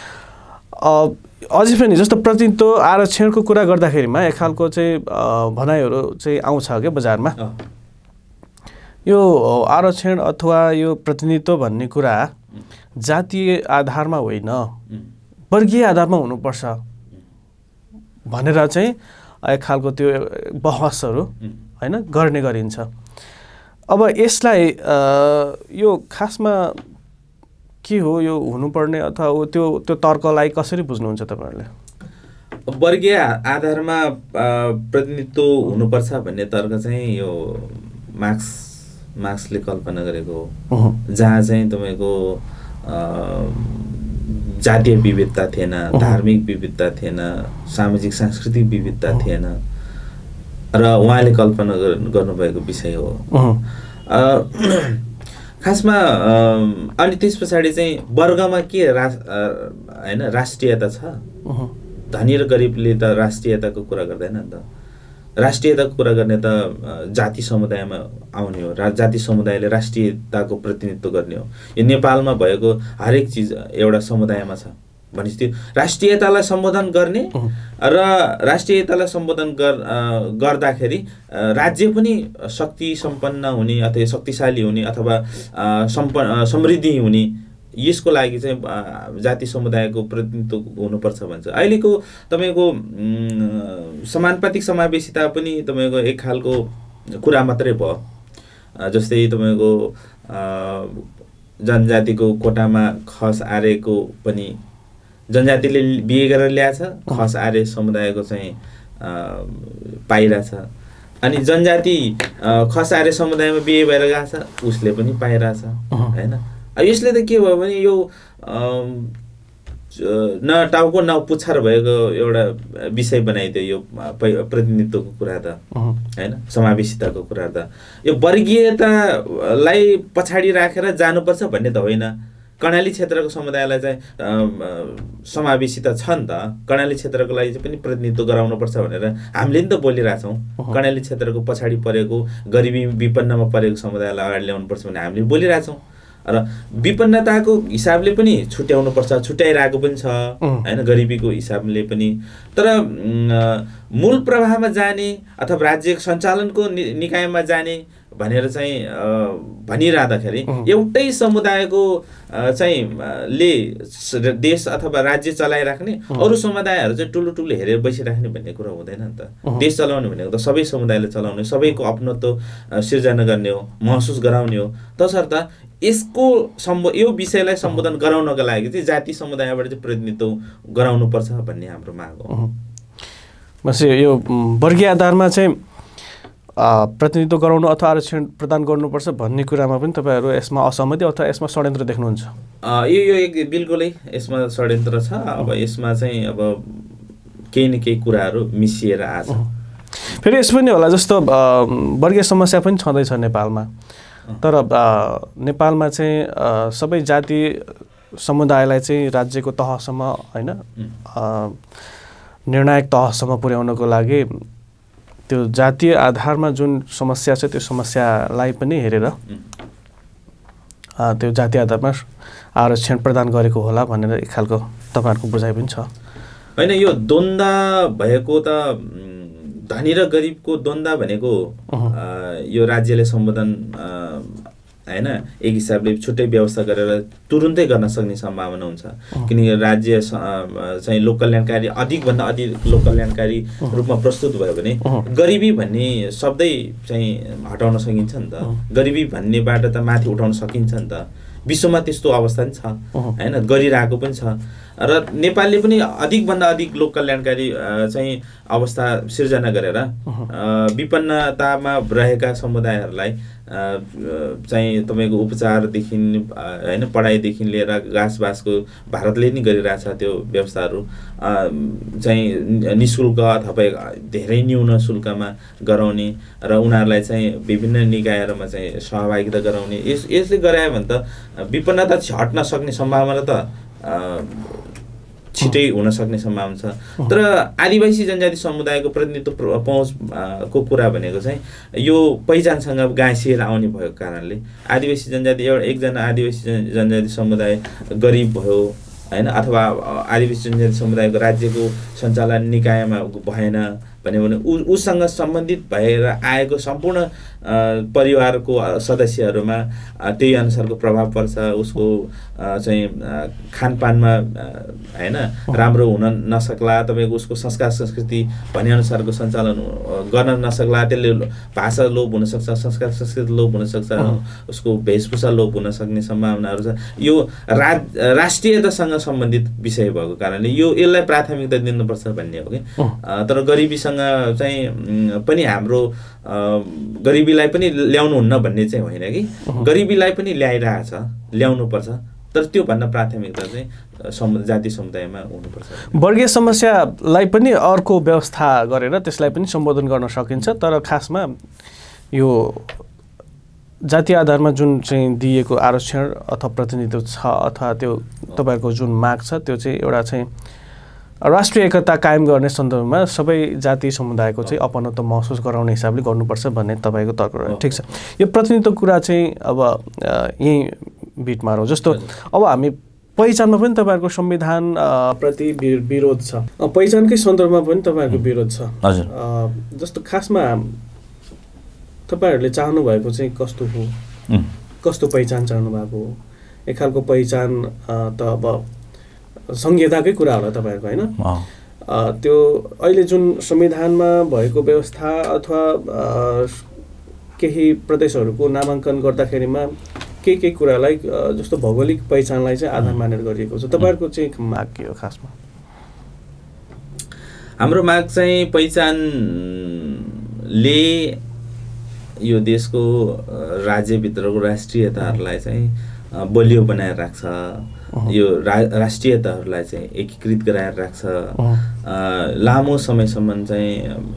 अझै पनि जस्तो प्रतिनिधित्व आरक्षणको कुरा गर्दाखेरिमा एक खालको चाहिँ भनाइहरू चाहिँ आउँछ क्या बजारमा। यो आरक्षण अथवा यो प्रतिनिधित्व भन्ने कुरा जातीय आधारमा होइन वर्गीय आधारमा हुनुपर्छ भनेर चाहिँ एक खालको त्यो बहसहरू होइन गर्ने गरिन्छ। अब यसलाई यो खासमा के हो, यो हुनुपर्ने अथवा त्यो तर्कलाई कसरी बुझ्नुहुन्छ तपाईँहरूले? वर्गीय आधारमा प्रतिनिधित्व हुनुपर्छ भन्ने तर्क चाहिँ यो मार्क्सले कल्पना गरेको हो, जहाँ चाहिँ तपाईँको जातीय विविधता थिएन, धार्मिक विविधता थिएन, सामाजिक सांस्कृतिक विविधता थिएन र उहाँले कल्पना गर्नुभएको विषय हो। खासमा अनि त्यस पछाडि चाहिँ वर्गमा के होइन राष्ट्रियता छ। धनी र गरिबले त राष्ट्रियताको कुरा गर्दैन नि त। राष्ट्रियताको कुरा गर्ने त जाति समुदायमा आउने हो। जाति समुदायले राष्ट्रियताको प्रतिनिधित्व गर्ने हो। यो नेपालमा भएको हरेक चिज एउटा समुदायमा छ भनेपछि त्यो राष्ट्रियतालाई सम्बोधन गर्ने र राष्ट्रियतालाई सम्बोधन गर्दाखेरि राज्य पनि शक्ति सम्पन्न हुने अथवा शक्तिशाली हुने अथवा समृद्धि हुने, यसको लागि चाहिँ जाति समुदायको प्रतिनिधित्व हुनुपर्छ भन्छ। अहिलेको तपाईँको समानुपातिक समावेशिता पनि तपाईँको एक खालको कुरा मात्रै भयो। जस्तै तपाईँको जनजातिको कोटामा खस आर्यको पनि जनजातिले बिहे गरेर ल्याएछ, खस आर्य समुदायको चाहिँ पाइरहेछ। अनि जनजाति खस आर्य समुदायमा बिहे भएर गएको छ, उसले पनि पाइरहेछ होइन। यसले त के भयो भने यो न टाउको न पुच्छर भएको एउटा विषय बनाइदियो यो प्रतिनिधित्वको कुरा त होइन, समावेशिताको कुरा त। यो वर्गीयतालाई पछाडि राखेर जानुपर्छ भन्ने त होइन। कर्णाली क्षेत्रको समुदायलाई चाहिँ समावेशिता छ नि त, कर्णाली क्षेत्रको लागि चाहिँ पनि प्रतिनिधित्व गराउनुपर्छ भनेर हामीले नि त बोलिरहेछौँ। कर्णाली क्षेत्रको पछाडि परेको गरिबी विपन्नमा परेको समुदायलाई अगाडि ल्याउनुपर्छ भने हामीले बोलिरहेछौँ र विपन्नताको हिसाबले पनि छुट्याउनुपर्छ, छुट्याइरहेको पनि छ होइन, गरिबीको हिसाबले पनि। तर मूल प्रवाहमा जाने अथवा राज्य सञ्चालनको निकायमा जाने भनेर चाहिँ भनिरहँदाखेरि एउटै समुदायको चाहिँ ले देश अथवा राज्य चलाइराख्ने, अरू समुदायहरू चाहिँ ठुलो ठुलो हेरेर बसिराख्ने भन्ने कुरा हुँदैन नि त। देश चलाउने भनेको त सबै समुदायले चलाउने, सबैको अपनत्व सिर्जना गर्ने हो, महसुस गराउने हो। तसर्थ यसको यो विषयलाई सम्बोधन गराउनका लागि चाहिँ जाति समुदायबाट चाहिँ प्रतिनिधित्व गराउनुपर्छ भन्ने हाम्रो माग हो। बस यो वर्गीय आधारमा चाहिँ प्रतिनिधित्व गराउनु अथवा आरक्षण प्रदान गर्नुपर्छ भन्ने कुरामा पनि तपाईँहरू यसमा असहमति अथवा यसमा षड्यन्त्र देख्नुहुन्छ? यो एक बिल्कुलै यसमा षड्यन्त्र छ। अब यसमा चाहिँ अब केही न केही कुराहरू मिसिएर आछ। फेरि यस पनि होला, जस्तो वर्गीय समस्या पनि छँदैछ नेपालमा, तर नेपालमा चाहिँ सबै जाति समुदायलाई चाहिँ राज्यको तहसम्म होइन, निर्णायक तहसम्म पुर्याउनको लागि त्यो जातीय आधारमा जुन समस्या छ त्यो समस्यालाई पनि हेरेर त्यो जातीय आधारमा आरक्षण प्रदान गरेको होला भनेर एक खालको तपाईँहरूको बुझाइ पनि छ होइन। यो द्वन्द्व भएको त धनी र गरिबको द्वन्द्व भनेको यो राज्यले सम्बोधन होइन एक हिसाबले छुट्टै व्यवस्था गरेर तुरुन्तै गर्न सक्ने सम्भावना हुन्छ। किनकि राज्य चाहिँ लोक कल्याणकारी अधिकभन्दा अधिक लोक कल्याणकारी रूपमा प्रस्तुत भयो भने गरिबी भन्ने शब्दै चाहिँ हटाउन सकिन्छ नि त। गरिबी भन्नेबाट त माथि उठाउन सकिन्छ नि त। विश्वमा त्यस्तो अवस्था पनि छ होइन, गरिरहेको पनि छ। र नेपालले पनि अधिकभन्दा अधिक लोक कल्याणकारी चाहिँ अवस्था सिर्जना गरेर विपन्नतामा रहेका समुदायहरूलाई चाहिँ तपाईँको उपचारदेखि होइन, पढाइदेखि लिएर घाँसबासको भारतले नि गरिरहेछ त्यो व्यवस्थाहरू चाहिँ निःशुल्क अथवा धेरै न्यून शुल्कमा गराउने र उनीहरूलाई चाहिँ विभिन्न निकायहरूमा चाहिँ सहभागिता गराउने। यसले गरायो भने त विपन्नता हट्न सक्ने सम्भावना त छिटै हुन सक्ने सम्भावना छ। तर आदिवासी जनजाति समुदायको प्रतिनिधित्व पहुँचको कुरा भनेको चाहिँ यो पहिचानसँग गाँसिएर आउने भएको कारणले आदिवासी जनजाति एकजना आदिवासी जनजाति समुदाय गरिब भयो होइन, अथवा आदिवासी जनजाति समुदायको राज्यको सञ्चालन निकायमा भएन भने उसँग सम्बन्धित भएर आएको सम्पूर्ण परिवारको सदस्यहरूमा त्यही अनुसारको प्रभाव पर्छ। उसको चाहिँ खानपानमा होइन राम्रो हुन नसक्ला, तपाईँको उसको संस्कार संस्कृति भनेअनुसारको सञ्चालन गर्न नसक्ला, त्यसले भाषा लोप हुनसक्छ, संस्कार संस्कृति लोप हुनसक्छ, उसको वेशभूषा लोप हुन सक्ने सम्भावनाहरू छ। यो राष्ट्रियतासँग सम्बन्धित विषय भएको कारणले यसलाई प्राथमिकता दिनुपर्छ भन्ने हो कि। तर गरिबीसँग चाहिँ पनि हाम्रो गरिबीलाई पनि ल्याउनुहुन्न भन्ने चाहिँ होइन कि, गरिबीलाई पनि ल्याइरहेछ, ल्याउनुपर्छ। तर त्यो भन्न प्राथमिकता चाहिँ जाति समुदायमा हुनुपर्छ। वर्गीय समस्यालाई पनि अर्को व्यवस्था गरेर त्यसलाई पनि सम्बोधन गर्न सकिन्छ। तर खासमा यो जातीय आधारमा जुन चाहिँ दिएको आरक्षण अथवा प्रतिनिधित्व छ अथवा त्यो तपाईँहरूको जुन माग छ त्यो चाहिँ एउटा चाहिँ राष्ट्रिय एकता कायम गर्ने सन्दर्भमा सबै जाति समुदायको चाहिँ अपनत्व महसुस गराउने हिसाबले गर्नुपर्छ भन्ने तपाईँको तर्क रह्यो। ठिक छ, यो प्रतिनिधित्व कुरा चाहिँ अब यहीँ बिट मारौँ। जस्तो अब हामी पहिचानमा पनि तपाईँहरूको संविधान प्रति विरोध छ, पहिचानकै सन्दर्भमा पनि तपाईँहरूको विरोध छ। हजुर, जस्तो खासमा तपाईँहरूले चाहनु भएको चाहिँ कस्तो हो, कस्तो पहिचान चाहनु भएको हो? एक खालको पहिचान त अब संहिताकै कुरा होला तपाईँहरूको, होइन? त्यो अहिले जुन संविधानमा भएको व्यवस्था अथवा केही प्रदेशहरूको नामाङ्कन गर्दाखेरिमा के कुरालाई जस्तो भौगोलिक पहिचानलाई चाहिँ आधार मानेर गरिएको छ, तपाईँहरूको चाहिँ माग के हो खासमा? हाम्रो माग चाहिँ पहिचानले यो देशको राज्यभित्रको राष्ट्रियताहरूलाई चाहिँ बलियो बनाएर राख्छ, यो राष्ट्रियताहरूलाई चाहिँ एकीकृत गराएर राख्छ। लामो समयसम्म चाहिँ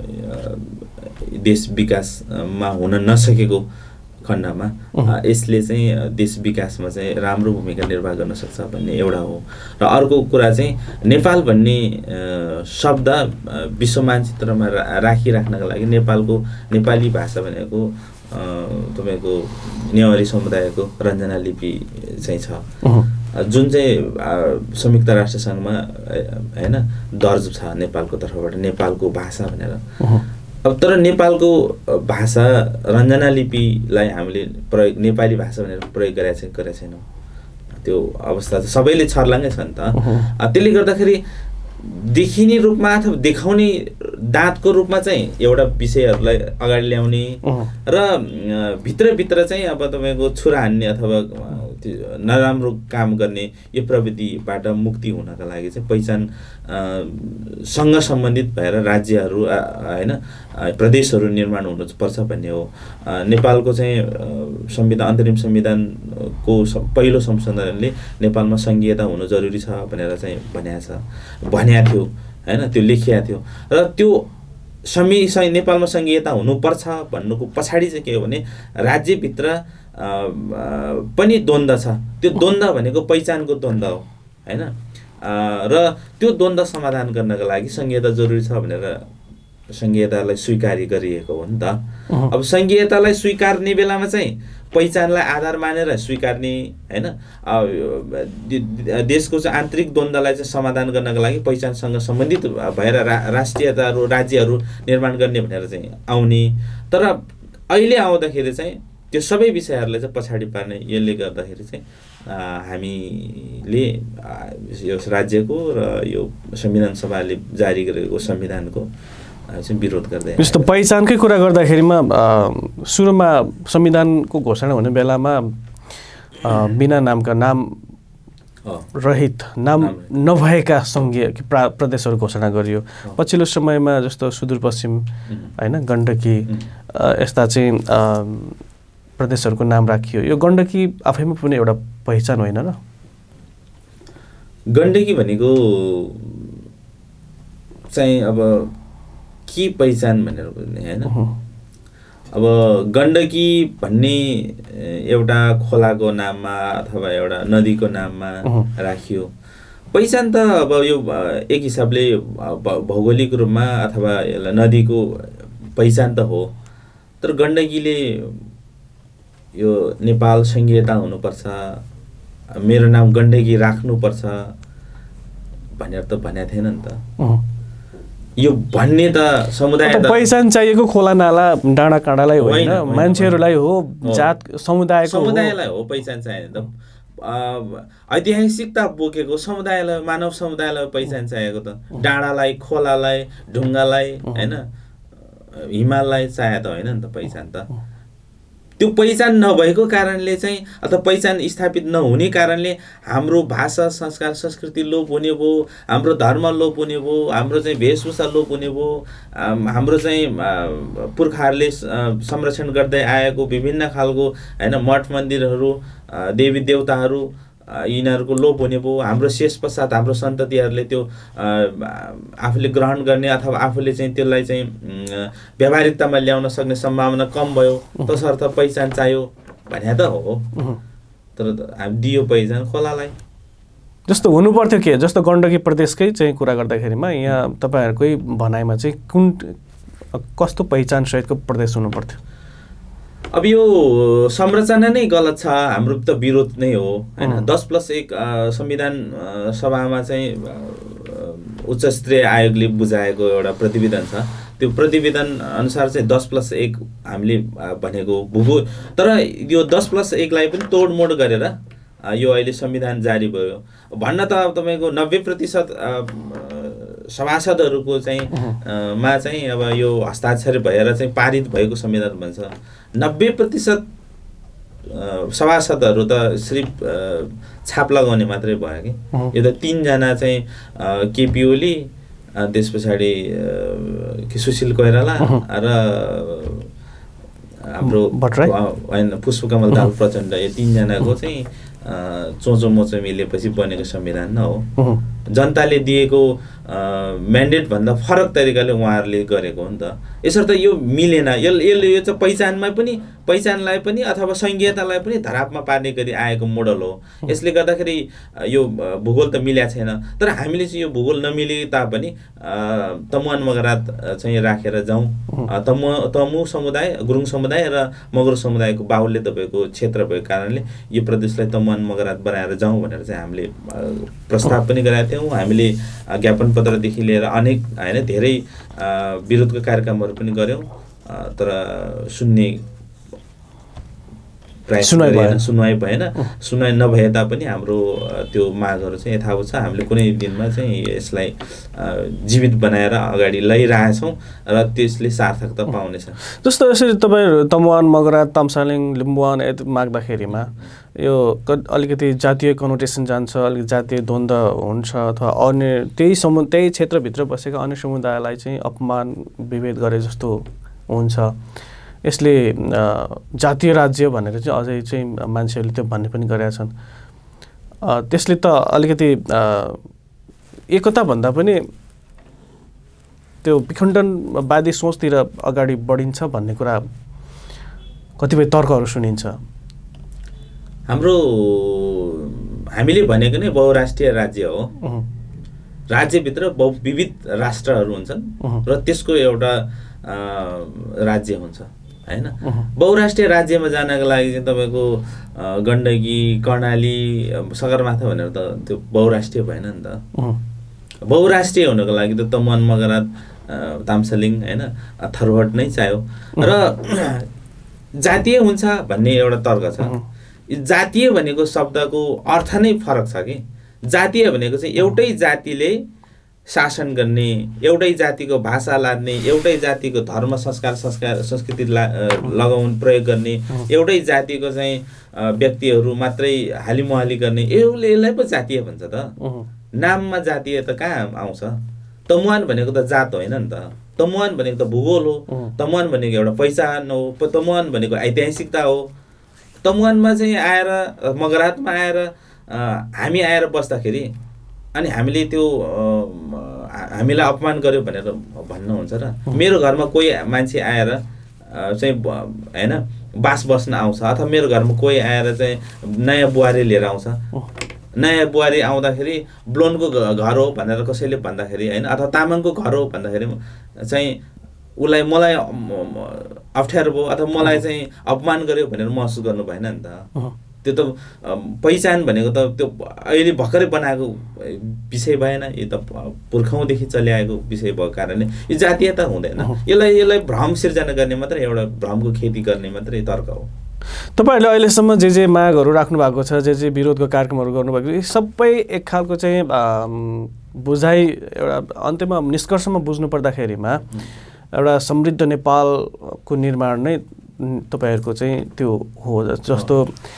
देश विकासमा हुन नसकेको खण्डमा यसले चाहिँ देश विकासमा चाहिँ राम्रो भूमिका निर्वाह गर्न सक्छ भन्ने एउटा हो। र अर्को कुरा चाहिँ नेपाल भन्ने शब्द विश्व मानचित्रमा राखिराख्नका लागि नेपाली भाषा भनेको तपाईँको नेवारी समुदायको रञ्जना लिपि चाहिँ छ, जुन चाहिँ संयुक्त राष्ट्र सङ्घमा होइन दर्ज छ नेपालको तर्फबाट नेपालको भाषा भनेर। अब तर नेपालको भाषा रञ्जना लिपिलाई हामीले प्रयोग नेपाली भाषा भनेर प्रयोग गरेका छैनौँ। त्यो अवस्था चाहिँ सबैले छर्लाङ्गै छ नि त। त्यसले गर्दाखेरि देखिने रूपमा अथवा देखाउने दाँतको रूपमा चाहिँ एउटा विषयहरूलाई अगाडि ल्याउने र भित्रभित्र चाहिँ अब तपाईँको छुरा हान्ने अथवा नराम्रो काम गर्ने यो प्रवृत्तिबाट मुक्ति हुनका लागि चाहिँ पहिचानसँग सम्बन्धित भएर राज्यहरू होइन प्रदेशहरू निर्माण हुनुपर्छ भन्ने हो। नेपालको चाहिँ संविधान अन्तरिम संविधानको पहिलो संशोधनले नेपालमा सङ्घीयता हुनु जरुरी छ भनेर चाहिँ भनेको थियो होइन, त्यो लेखिएको थियो। र त्यो नेपालमा सङ्घीयता हुनुपर्छ भन्नुको पछाडि चाहिँ के हो भने राज्यभित्र पनि द्वन्द्व छ। त्यो द्वन्द्व भनेको पहिचानको द्वन्द्व हो होइन। र त्यो द्वन्द्व समाधान गर्नका लागि सङ्घीयता जरुरी छ भनेर सङ्घीयतालाई स्वीकार गरिएको हो नि त। अब सङ्घीयतालाई स्वीकार्ने बेलामा चाहिँ पहिचानलाई आधार मानेर स्वीकार्ने होइन, देशको चाहिँ आन्तरिक द्वन्द्वलाई चाहिँ समाधान गर्नका लागि पहिचानसँग सम्बन्धित भएर राष्ट्रियताहरू राज्यहरू निर्माण गर्ने भनेर चाहिँ आउने। तर अहिले आउँदाखेरि चाहिँ त्यो सबै विषयहरूलाई चाहिँ पछाडि पार्ने, यसले गर्दाखेरि चाहिँ हामीले यो राज्यको र यो संविधान सभाले जारी गरेको संविधानको चाहिँ विरोध गर्दै। जस्तो पहिचानकै कुरा गर्दाखेरिमा सुरुमा संविधानको घोषणा हुने बेलामा बिना नामका नाम रहित नाम नभएका सङ्घीय प्रदेशहरू घोषणा गरियो। पछिल्लो समयमा जस्तो सुदूरपश्चिम होइन गण्डकी यस्ता चाहिँ प्रदेशहरूको नाम राखियो। यो गण्डकी आफैमा पनि एउटा पहिचान होइन र? गण्डकी भनेको चाहिँ अब के पहिचान भनेर बुझ्ने होइन। अब गण्डकी भन्ने एउटा खोलाको नाममा अथवा एउटा नदीको नाममा राखियो। पहिचान त अब यो एक हिसाबले भौगोलिक रूपमा अथवा यसलाई नदीको पहिचान त हो। तर गण्डकीले यो नेपाल सङ्घीयता हुनुपर्छ, मेरो नाम गण्डकी राख्नुपर्छ भनेर त भनेको थिएन नि त। यो भन्ने त समुदाय पहिचान चाहिएको खोला नाला डाँडा काँडालाई होइन, मान्छेहरूलाई हो, जात समुदायलाई हो पहिचान चाहिने त। ऐतिहासिकता बोकेको समुदायलाई, मानव समुदायलाई पहिचान चाहिएको त। डाँडालाई, खोलालाई, ढुङ्गालाई होइन, हिमाललाई चाहिएको त होइन नि त पहिचान त। त्यो पहिचान नभएको कारणले चाहिँ अथवा पहिचान स्थापित नहुने कारणले हाम्रो भाषा संस्कार संस्कृति लोप हुने भयो, हाम्रो धर्म लोप हुने भयो, हाम्रो चाहिँ वेशभूषा लोप हुने भयो, हाम्रो चाहिँ पुर्खाहरूले संरक्षण गर्दै आएको विभिन्न खालको होइन मठ मन्दिरहरू, देवी देवताहरू यिनीहरूको लोप हुने भयो। हाम्रो शेष पश्चात हाम्रो सन्ततिहरूले त्यो आफूले ग्रहण गर्ने अथवा आफूले चाहिँ त्यसलाई चाहिँ व्यावहारिकतामा ल्याउन सक्ने सम्भावना कम भयो। तसर्थ पहिचान चाहियो भने त हो। तर दियो पहिचान खोलालाई जस्तो हुनुपर्थ्यो के जस्तो गण्डकी प्रदेशकै चाहिँ कुरा गर्दाखेरिमा यहाँ तपाईँहरूकै भनाइमा चाहिँ कुन कस्तो पहिचान सहितको प्रदेश हुनुपर्थ्यो? अब यो संरचना नै गलत छ, हाम्रो त विरोध नै हो हैन। 10+1 संविधान सभामा चाहिँ उच्च स्तरीय आयोगले बुझाएको एउटा प्रतिवेदन छ। त्यो प्रतिवेदन अनुसार चाहिँ 10+1 हामीले भनेको भूगोल, तर यो 10+1 लाई पनि तोडमोड गरेर यो अहिले संविधान जारी भयो भन्न त तपाईको 90% सभासदहरूको चाहिँ मा चाहिँ अब यो हस्ताक्षर भएर चाहिँ पारित भएको संविधान भन्छ। 90% सभासदहरू त सिर्फ छाप लगाउने मात्रै भयो कि। यो त 3 जना चाहिँ केपी ओली, त्यस पछाडि सुशील कोइराला र हाम्रो पुष्पकमल दाहाल प्रचण्ड, यो 3 जनाको चाहिँ चोचो मोचो मिलेपछि बनेको संविधान न हो। जनताले दिएको म्यान्डेट भन्दा फरक तरिकाले उहाँहरूले गरेको हो नि त। यसर्थ यो मिलेन। यो चाहिँ पहिचानलाई पनि अथवा संघीयतालाई पनि धरापमा पार्ने गरी आएको मोडल हो। यसले गर्दाखेरि यो भूगोल त मिल्या छैन। तर हामीले चाहिँ यो भूगोल नमिले तापनि तमुवान मगरात चाहिँ राखेर जाउँ। तमु समुदाय, गुरुङ समुदाय र मगर समुदायको बाहुल्य भएको क्षेत्र भएको कारणले यो प्रदेशलाई तमुवान मगरात बनाएर जाउँ भनेर चाहिँ हामीले प्रस्ताव पनि गरेका थियौँ। हामीले ज्ञापन पत्रदेखि लिएर अनेक हैन धेरै विरोधको कार्यक्रमहरू पनि गर्यौँ, तर सुनवाई भएन। सुनवाई नभए तापनि हाम्रो त्यो मागहरू चाहिँ यथावत छ। हामीले कुनै दिनमा चाहिँ यसलाई जीवित बनाएर अगाडि लैरहेछौँ र त्यसले सार्थकता पाउनेछ। जस्तो यसरी तपाईँहरू तमुवान मगरात ताम्सालिङ लिम्बुवान माग्दाखेरिमा यो अलिकति जातीय कनोटेसन जान्छ, अलिकति जातीय द्वन्द्व हुन्छ अथवा अन्य त्यही क्षेत्रभित्र बसेका अन्य समुदायलाई चाहिँ अपमान विभेद गरे जस्तो हुन्छ। यसले जातीय राज्य भनेर चाहिँ अझै चाहिँ मान्छेहरूले त्यो भन्ने पनि गरेका छन्। त्यसले त अलिकति एकता भन्दा पनि त्यो विखण्डनवादी सोचतिर अगाडि बढिन्छ भन्ने कुरा कतिपय तर्कहरू सुनिन्छ। हामीले भनेको नै बहुराष्ट्रिय राज्य हो। राज्यभित्र विविध राष्ट्रहरू हुन्छन् र त्यसको एउटा राज्य हुन्छ हैन। बहुराष्ट्रिय राज्यमा जानका लागि चाहिँ तपाईको गण्डकी, कर्णाली, सगरमाथा भनेर त त्यो बहुराष्ट्रिय भएन नि त। बहुराष्ट्रिय हुनको लागि त तमुवान मगरात, ताम्सालिङ हैन, थरवट नै चाहियो। र जातीय हुन्छ भन्ने एउटा तर्क छ। जातीय भनेको शब्दको अर्थ नै फरक छ कि। जातीय भनेको चाहिँ एउटै जातिले शासन गर्ने, एउटै जातिको भाषा लाद्ने, एउटै जातिको धर्म संस्कृति लगाउन प्रयोग गर्ने, एउटै जातिको चाहिँ व्यक्तिहरू मात्रै हालिमुहाली गर्ने, यसलाई पो जातीय भन्छ त। नाममा जातीय त कहाँ आउँछ? तमुवान भनेको त जात होइन नि त। तमुवान भनेको त भूगोल हो। तमुवान भनेको एउटा पहिचान हो। तमुवान भनेको ऐतिहासिकता हो। तमुवानमा चाहिँ आएर, मगरातमा आएर हामी आएर बस्दाखेरि अनि हामीले त्यो हामीलाई अपमान गर्यो भनेर भन्नुहुन्छ र? मेरो घरमा कोही मान्छे आएर चाहिँ हैन बास बस्न आउँछ, अथवा मेरो घरमा कोही आएर चाहिँ नयाँ बुहारी लिएर आउँछ। नयाँ बुहारी आउँदाखेरि ब्लोनको घर हो भनेर कसैले भन्दाखेरि हैन, अथवा तामाङको घर हो भन्दाखेरि चाहिँ उसलाई मलाई अप्ठ्यारो भयो अथवा मलाई चाहिँ अपमान गर्यो भनेर महसुस गर्नु भएन नि त। त्यो त पहिचान भनेको त त्यो अहिले भर्खरै बनाएको विषय भएन। यो त पुर्खौँदेखि चलिआएको विषय भएको कारणले यो जातीयता हुँदैन। यसलाई भ्रम सिर्जना गर्ने मात्रै, एउटा भ्रमको खेती गर्ने मात्रै तर्क हो। तपाईहरूले अहिलेसम्म जे मागहरू राख्नु भएको छ, जे विरोधको कार्यक्रमहरू गर्नुभएको छ, सबै एक खालको चाहिँ बुझाइ एउटा अन्त्यमा निष्कर्षमा बुझ्नु पर्दाखेरिमा एउटा समृद्ध नेपालको निर्माण नै तपाईहरूको चाहिँ त्यो हो। जस्तो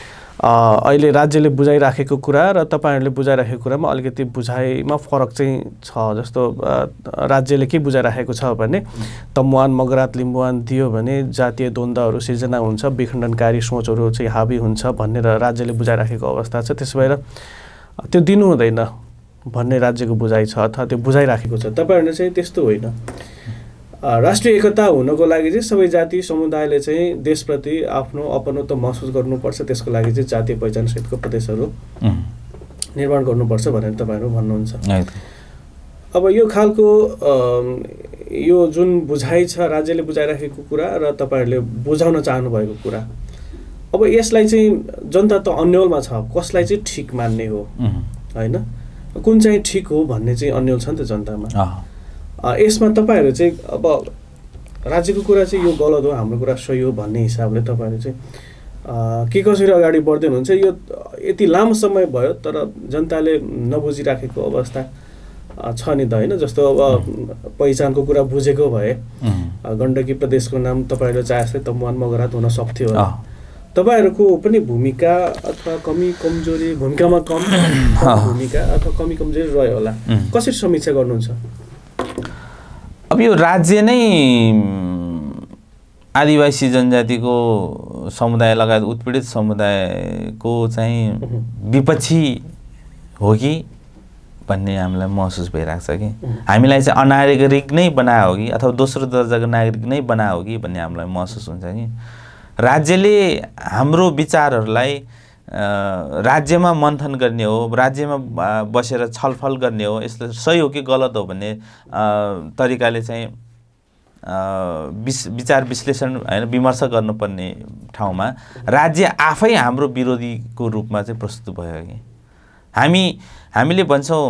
अहिले राज्यले बुझाइराखेको कुरा र तपाईहरूले बुझाइराखेको कुरामा अलिकति बुझाइमा फरक चाहिँ छ। जस्तो राज्यले के बुझाइराखेको छ भने तमुवान मगरात लिम्बुवान दियो भने जातीय द्वन्द्वहरू सिर्जना हुन्छ, विखण्डनकारी सोचहरू चाहिँ हावी हुन्छ भनेर राज्यले बुझाइराखेको अवस्था छ। त्यसो भएर त्यो दिनु हुँदैन भन्ने राज्यको बुझाइ छ अथवा त्यो बुझाइराखेको छ। तपाईहरूले चाहिँ त्यस्तो होइन। राष्ट्रिय एकता हुनको लागि चाहिँ सबै जाति समुदायले चाहिँ देशप्रति आफ्नो अपनत्व महसुस गर्नुपर्छ। त्यसको लागि चाहिँ जातीय पहिचान सहितको प्रदेशहरू निर्माण गर्नुपर्छ भनेर तपाईँहरू भन्नुहुन्छ। अब यो खालको यो जुन बुझाइ छ, राज्यले बुझाइराखेको कुरा र तपाईँहरूले बुझाउन चाहनुभएको कुरा, अब यसलाई चाहिँ जनता त अन्यलमा छ, कसलाई चाहिँ ठिक मान्ने हो होइन, कुन चाहिँ ठिक हो भन्ने चाहिँ अन्यल छ नि त जनतामा। यसमा तपाईँहरू चाहिँ अब राज्यको कुरा चाहिँ यो गलत हो, हाम्रो कुरा सही हो भन्ने हिसाबले तपाईँहरू चाहिँ के कसरी अगाडि बढ्दै हुनुहुन्छ? यो यति लामो समय भयो तर जनताले नबुझिराखेको अवस्था छ नि त होइन। जस्तो अब पहिचानको कुरा बुझेको भए गण्डकी प्रदेशको नाम तपाईँहरूले चाहे जस्तै तमुवान मगरात हुन सक्थ्यो होला। तपाईँहरूको पनि भूमिका अथवा कमी कमजोरी, भूमिकामा कम भूमिका अथवा कमी कमजोरी रह्यो होला, कसरी समीक्षा गर्नुहुन्छ? अब यो राज्य नै आदिवासी जनजातिको समुदाय लगायत उत्पीडित समुदायको चाहिँ विपक्षी हो कि भन्ने हामीलाई महसुस भइरहेको छ कि हामीलाई चाहिँ अनागरिक नै बनायो हो कि अथवा दोस्रो दर्जाको नागरिक नै बनायो हो कि भन्ने हामीलाई महसुस हुन्छ कि राज्यले हाम्रो विचारहरूलाई राज्यमा मन्थन गर्ने हो, राज्यमा बसेर छलफल गर्ने हो, यसले सही हो कि गलत हो भन्ने तरिकाले चाहिँ विचार विश्लेषण हैन विमर्श गर्नुपर्ने ठाउँमा राज्य आफै हाम्रो विरोधीको रूपमा चाहिँ प्रस्तुत भयो कि हामीले भन्छौँ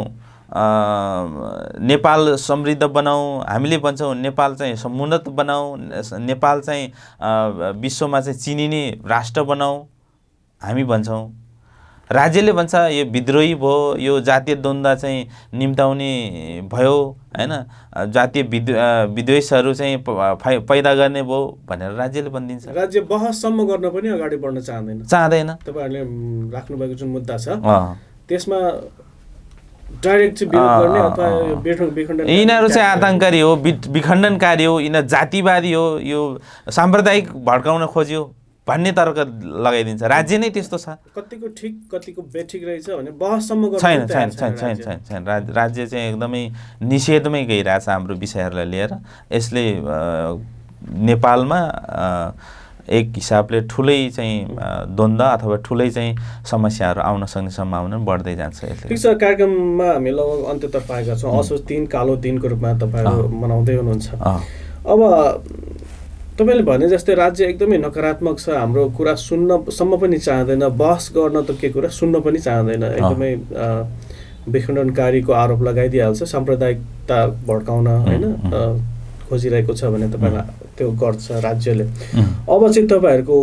नेपाल समृद्ध बनाऊ, हामीले भन्छौँ नेपाल चाहिँ समुन्नत बनाऊ, नेपाल चाहिँ विश्वमा चाहिँ चिनिने राष्ट्र बनाऊ हामी भन्छौँ। राज्यले भन्छ यो विद्रोही भयो, यो जातीय द्वन्द्व चाहिँ निम्ताउने भयो हैन, जातीय विद्वेषहरू चाहिँ पैदा गर्ने भयो भनेर राज्यले भनिदिन्छ। राज्य बहससम्म गर्न पनि अगाडि बढ्न चाहँदैन। तपाईहरुले राख्नुभएको जुन मुद्दा छ त्यसमा डाइरेक्ट विरोध गर्ने अथवा विखण्डन, यिनीहरू चाहिँ आतंककारी हो, विखण्डनकारी हो, यिनीहरू जातिवादी हो, यो साम्प्रदायिक भड्काउन खोज्यो भन्ने तर्क लगाइदिन्छ। राज्य नै त्यस्तो छ, कतिको ठिक कतिको बेठिक रहेछ भने बहससम्म गर्न छैन। राज्य चाहिँ एकदमै निषेधमै गइरहेछ हाम्रो विषयहरूलाई लिएर। यसले नेपालमा एक हिसाबले ठुलै चाहिँ द्वन्द्व अथवा ठुलै चाहिँ समस्याहरू आउन सक्ने सम्भावना बढ्दै जान्छ। यसले ठिक छ, कार्यक्रममा हामी लगभग अन्त्यतर्फ आएका छौँ। असोज 3 कालो दिनको रूपमा तपाईँहरू मनाउँदै हुनुहुन्छ। अब तपाईँले भने जस्तै राज्य एकदमै नकारात्मक छ, हाम्रो कुरा सुन्नसम्म पनि चाहँदैन, बहस गर्न त के कुरा सुन्न पनि चाहँदैन, एकदमै विखण्डनकारीको आरोप लगाइदिइहाल्छ, साम्प्रदायिकता भड्काउन होइन खोजिरहेको छ भने तपाईँलाई त्यो गर्छ राज्यले। अब चाहिँ तपाईँहरूको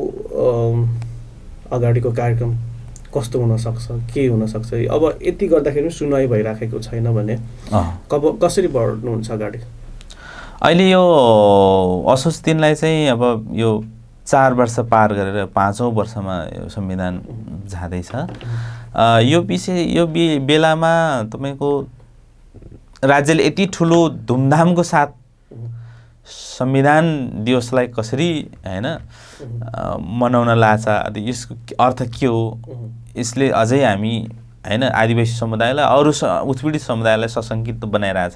अगाडिको कार्यक्रम कस्तो हुनसक्छ, के हुनसक्छ? अब यति गर्दाखेरि पनि सुनवाई भइराखेको छैन भने कसरी बढ्नुहुन्छ अगाडि? अहिले यो असोज 3लाई चाहिँ अब यो 4 वर्ष पार गरेर 5औं वर्षमा यो संविधान जाँदैछ। यो विषय यो बेलामा तपाईँको राज्यले यति ठुलो धुमधामको साथ संविधान दिवसलाई कसरी हैन मनाउन लाग्छ, यसको अर्थ के हो? यसले अझै हामी हैन आदिवासी समुदायलाई अरू उत्पीडित समुदायलाई सशंकित बनाइरहेछ।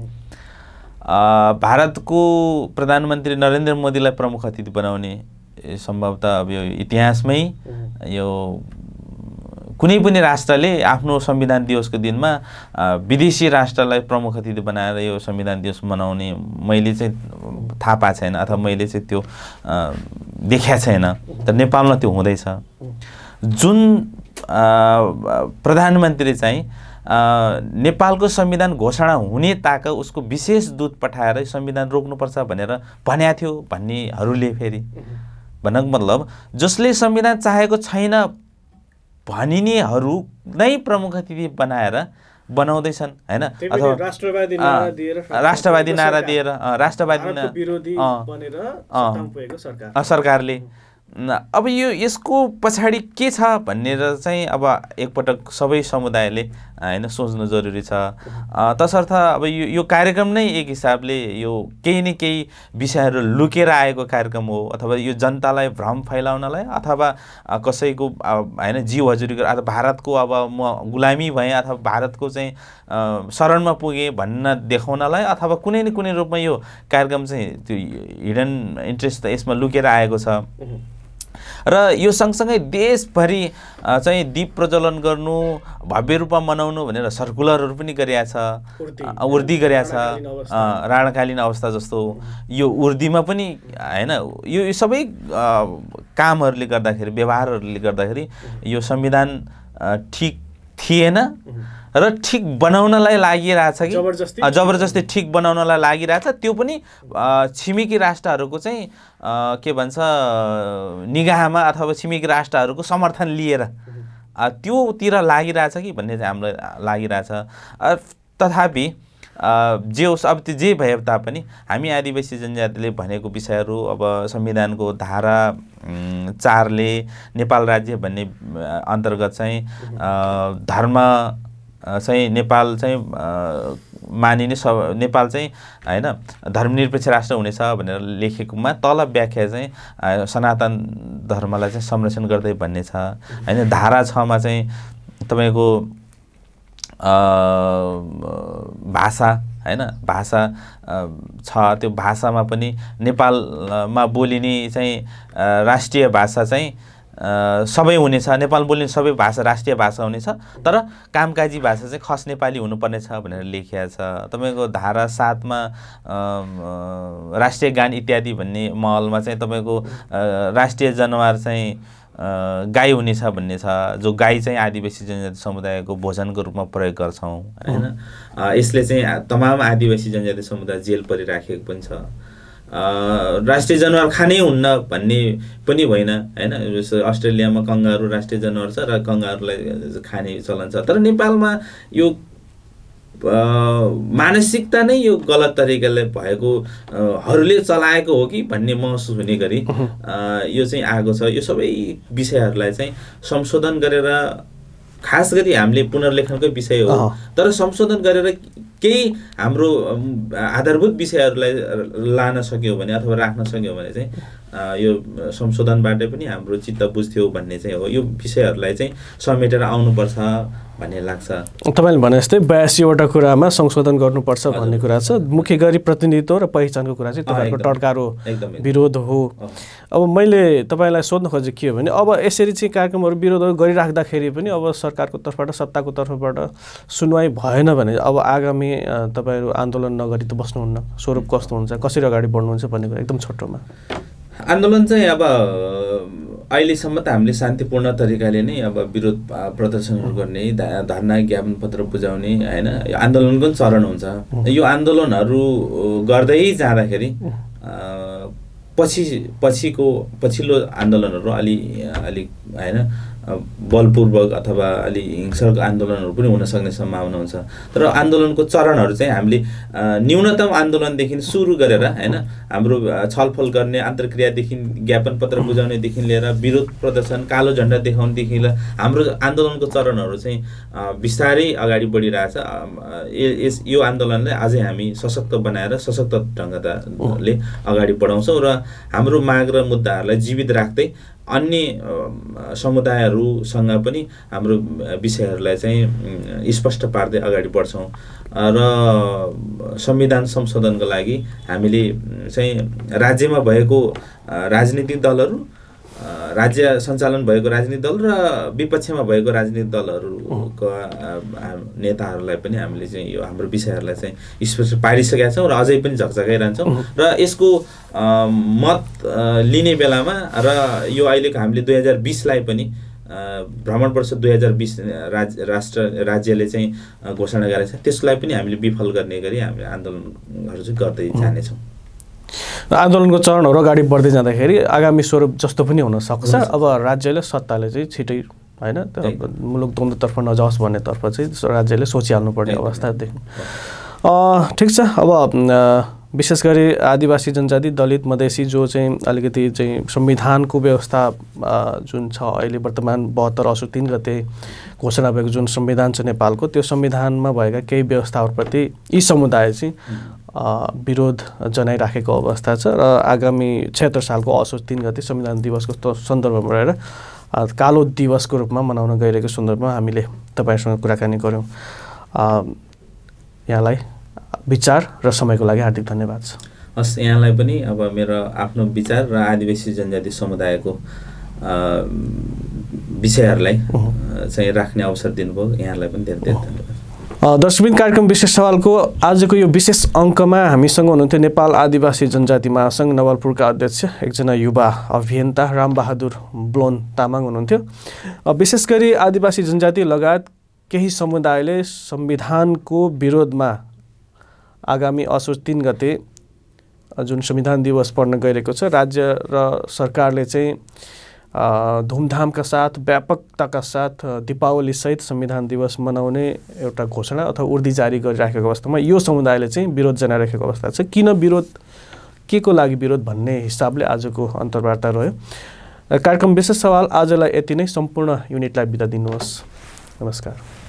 भारतको प्रधानमन्त्री नरेन्द्र मोदीलाई प्रमुख अतिथि बनाउने सम्भवतः अब यो इतिहासमै यो कुनै पनि राष्ट्रले आफ्नो संविधान दिवसको दिनमा विदेशी राष्ट्रलाई प्रमुख अतिथि बनाएर यो संविधान दिवस मनाउने मैले चाहिँ थाहा पाएको छैन अथवा मैले चाहिँ त्यो देखेको छैन। तर नेपालमा त्यो हुँदैछ। जुन प्रधानमन्त्री चाहिँ नेपालको संविधान घोषणा हुने ताक उसको विशेष दूत पठाएर संविधान रोक्नुपर्छ भनेर भनेको थियो भन्नेहरूले फेरि भन्नको मतलब जसले संविधान चाहेको छैन भनिनेहरू नै प्रमुख अतिथि बनाएर बनाउँदैछन् हैन, अथवा राष्ट्रवादी नारा दिएर राष्ट्रवादी विरोधी बनेर सत्तामा पुगेको सरकारले। अब यो यसको पछाडि के छ भनेर चाहिँ अब एकपटक सबै समुदायले हैन सोच्नु जरुरी छ। तसर्थ अब यो कार्यक्रम नै एक हिसाबले यो केही न केही विषयहरू लुकेर आएको कार्यक्रम हो, अथवा यो जनतालाई भ्रम फैलाउनलाई अथवा कसैको हैन जीव हजुरीको अथवा भारतको अब म गुलामी भएँ अथवा भारतको चाहिँ शरणमा पुगेँ भन्न देखाउनलाई अथवा कुनै न कुनै रूपमा यो कार्यक्रम चाहिँ त्यो हिडन इन्ट्रेस्ट यसमा लुकेर आएको छ। र यो सँगसँगै देशभरि चाहिँ दीप प्रज्वलन गर्नु, भव्य रूपमा मनाउनु भनेर सर्कुलरहरू पनि गरिएको छ, उर्दी गरिएको छ, राणाकालीन अवस्था जस्तो यो उर्दीमा पनि हैन। यो सबै कामहरूले गर्दाखेरि, व्यवहारहरूले गर्दाखेरि यो संविधान ठिक थिएन र ठिक बनाउनलाई लागिरहेछ कि जबरजस्ती ठिक बनाउनलाई लागिरहेछ। त्यो पनि छिमेकी राष्ट्रहरूको चाहिँ के भन्छ निगाहमा अथवा छिमेकी राष्ट्रहरूको समर्थन लिएर त्योतिर लागिरहेछ कि भन्ने चाहिँ हामीलाई लागिरहेछ। तथापि जे होस्, अब त्यो जे भए तापनि हामी आदिवासी जनजातिले भनेको विषयहरू अब संविधानको धारा 4ले नेपाल राज्य भन्ने अन्तर्गत चाहिँ धर्म चाहिँ नेपाल चाहिँ मानिने नेपाल चाहिँ हैन धर्मनिरपेक्ष राष्ट्र हुनेछ भनेर लेखेकोमा तल व्याख्या चाहिँ सनातन धर्मलाई चाहिँ संरक्षण गर्दै भन्ने छ हैन। धारा 6 मा चाहिँ तपाईको भाषा हैन, भाषा छ। त्यो भाषामा पनि नेपालमा बोलिने चाहिँ राष्ट्रिय भाषा चाहिँ सबै हुनेछ, नेपाल बोल्ने सबै भाषा राष्ट्रिय भाषा हुनेछ, तर कामकाजी भाषा चाहिँ खस नेपाली हुनुपर्नेछ भनेर लेखिएको छ। तपाईँको धारा 7 मा राष्ट्रिय गान इत्यादि भन्ने महलमा चाहिँ तपाईँको राष्ट्रिय जनावर चाहिँ गाई हुनेछ भन्ने छ, जो गाई चाहिँ आदिवासी जनजाति समुदायको भोजनको रूपमा प्रयोग गर्छौँ हैन। यसले चाहिँ तमाम आदिवासी जनजाति समुदाय जेल परिराखेको पनि छ। राष्ट्रिय जनावर खानै हुन्न भन्ने पनि होइन हैन। अस्ट्रेलियामा कंगारू राष्ट्रिय जनावर छ र कंगारूलाई खाने चलन छ, तर नेपालमा यो मानसिकता नै यो गलत तरिकाले भएको हरूले चलाएको हो कि भन्ने महसुस हुने गरी यो चाहिँ आएको छ। यो सबै विषयहरूलाई चाहिँ संशोधन गरेर, खास गरी हामीले पुनर्लेखनकै विषय हो, तर संशोधन गरेर केही हाम्रो आधारभूत विषयहरूलाई लान सक्यो भने अथवा राख्न सक्यो भने चाहिँ यो संशोधनबाट पनि हाम्रो चित्त बुझ्थ्यो भन्ने चाहिँ हो। यो विषयहरूलाई चाहिँ समेटेर आउनुपर्छ भन्ने लाग्छ। तपाईँले भने जस्तै 82वटा कुरामा संशोधन गर्नुपर्छ भन्ने कुरा छ। मुख्य गरी प्रतिनिधित्व र पहिचानको कुरा चाहिँ तपाईँको टड्कारो विरोध हो। अब मैले तपाईँलाई सोध्न खोजेको के हो भने अब यसरी चाहिँ कार्यक्रमहरू विरोधहरू गरिराख्दाखेरि पनि अब सरकारको तर्फबाट, सत्ताको तर्फबाट सुनवाई भएन भने अब आगामी तपाईँहरू आन्दोलन नगरी त बस्नुहुन्न, स्वरूप कस्तो हुन्छ, कसरी अगाडि बढ्नुहुन्छ भन्ने कुरा एकदम छोटोमा। आन्दोलन चाहिँ अब अहिलेसम्म त हामीले शान्तिपूर्ण तरिकाले नै अब विरोध प्रदर्शनहरू गर्ने, धरना ज्ञापन पत्र बुझाउने हैन, यो आन्दोलनको चरण हुन्छ। यो आन्दोलनहरू गर्दै जाँदाखेरि पछिल्लो आन्दोलनहरू अलि हैन बलपूर्वक अथवा अलि हिंसक आन्दोलनहरू पनि हुन सक्ने सम्भावना हुन्छ। तर आन्दोलनको चरणहरू चाहिँ हामीले न्यूनतम आन्दोलनदेखि सुरु गरेर हैन, हाम्रो छलफल गर्ने, अन्तर्क्रियादेखि ज्ञापन पत्र बुझाउनेदेखि लिएर विरोध प्रदर्शन, कालो झण्डा देखाउनेदेखि लिएर हाम्रो आन्दोलनको चरणहरू चाहिँ बिस्तारै अगाडि बढिरहेछ। यो आन्दोलनलाई अझै हामी सशक्त बनाएर सशक्त ढङ्गले अगाडि बढाउँछौँ र हाम्रो माग र मुद्दाहरूलाई जीवित राख्दै अन्य समुदायहरूसँग पनि हाम्रो विषयहरूलाई चाहिँ स्पष्ट पार्दै अगाडि बढ्छौँ र संविधान संशोधनको लागि हामीले चाहिँ राज्यमा भएको राजनीतिक दलहरू, राज्य सञ्चालन भएको राजनीतिक दल र विपक्षमा भएको राजनीतिक दलहरूको नेताहरूलाई पनि हामीले चाहिँ यो हाम्रो विषयहरूलाई चाहिँ स्पष्ट पारिसकेका छौँ र अझै पनि झकझकाइरहन्छौँ। र यसको मत लिने बेलामा र यो अहिलेको हामीले 2020लाई पनि भ्रमण वर्ष 2020 राज्यले चाहिँ घोषणा गरेको छ, त्यसलाई पनि हामीले विफल गर्ने गरी हामीले आन्दोलनहरू चाहिँ गर्दै जानेछौँ। आन्दोलनको चरणहरू अगाडि बढ्दै जाँदाखेरि आगामी स्वरूप जस्तो पनि हुनसक्छ। अब राज्यले, सत्ताले चाहिँ छिटै होइन मुलुक द्वन्द्वतर्फ नजाओस् भन्नेतर्फ चाहिँ राज्यले सोचिहाल्नुपर्ने अवस्था देख्नु। ठिक छ। अब विशेष गरी आदिवासी जनजाति, दलित, मधेसी जो चाहिँ अलिकति चाहिँ संविधानको व्यवस्था जुन छ अहिले वर्तमान 72 असोज 3 गते घोषणा भएको जुन संविधान छ नेपालको, त्यो संविधानमा भएका केही व्यवस्थाहरूप्रति यी समुदाय चाहिँ विरोध जनाइराखेको अवस्था छ र आगामी 76 सालको असोज 3 गते संविधान दिवसको सन्दर्भमा रहेर कालो दिवसको रूपमा मनाउन गइरहेको सन्दर्भमा हामीले तपाईँसँग कुराकानी गऱ्यौँ। यहाँलाई विचार र समयको लागि हार्दिक धन्यवाद छ। हस्, यहाँलाई पनि अब मेरो आफ्नो विचार र आदिवासी जनजाति समुदायको विषयहरूलाई चाहिँ राख्ने अवसर दिनुभयो। यहाँहरूलाई पनि धेरै धेरै धन्यवाद। दर्शकबिन कार्यक्रम विशेष सवालको आजको यो विशेष अङ्कमा हामीसँग हुनुहुन्थ्यो नेपाल आदिवासी जनजाति महासङ्घ नवलपुरका अध्यक्ष एकजना युवा अभियन्ता रामबहादुर ब्लोन तामाङ हुनुहुन्थ्यो। विशेष गरी आदिवासी जनजाति लगायत केही समुदायले संविधानको विरोधमा आगामी असोज 3 गते जुन संविधान दिवस पढ्न गइरहेको छ, राज्य र सरकारले चाहिँ धुमधामका साथ व्यापकताका साथ दीपावलीसहित संविधान दिवस मनाउने एउटा घोषणा अथवा उर्दी जारी गरिराखेको अवस्थामा यो समुदायले चाहिँ विरोध जनाइरहेको अवस्था छ। किन विरोध, के को लागि विरोध भन्ने हिसाबले आजको अन्तर्वार्ता रह्यो। कार्यक्रम विशेष सवाल आजलाई यति नै। सम्पूर्ण युनिटलाई बिदा दिनुहोस्। नमस्कार।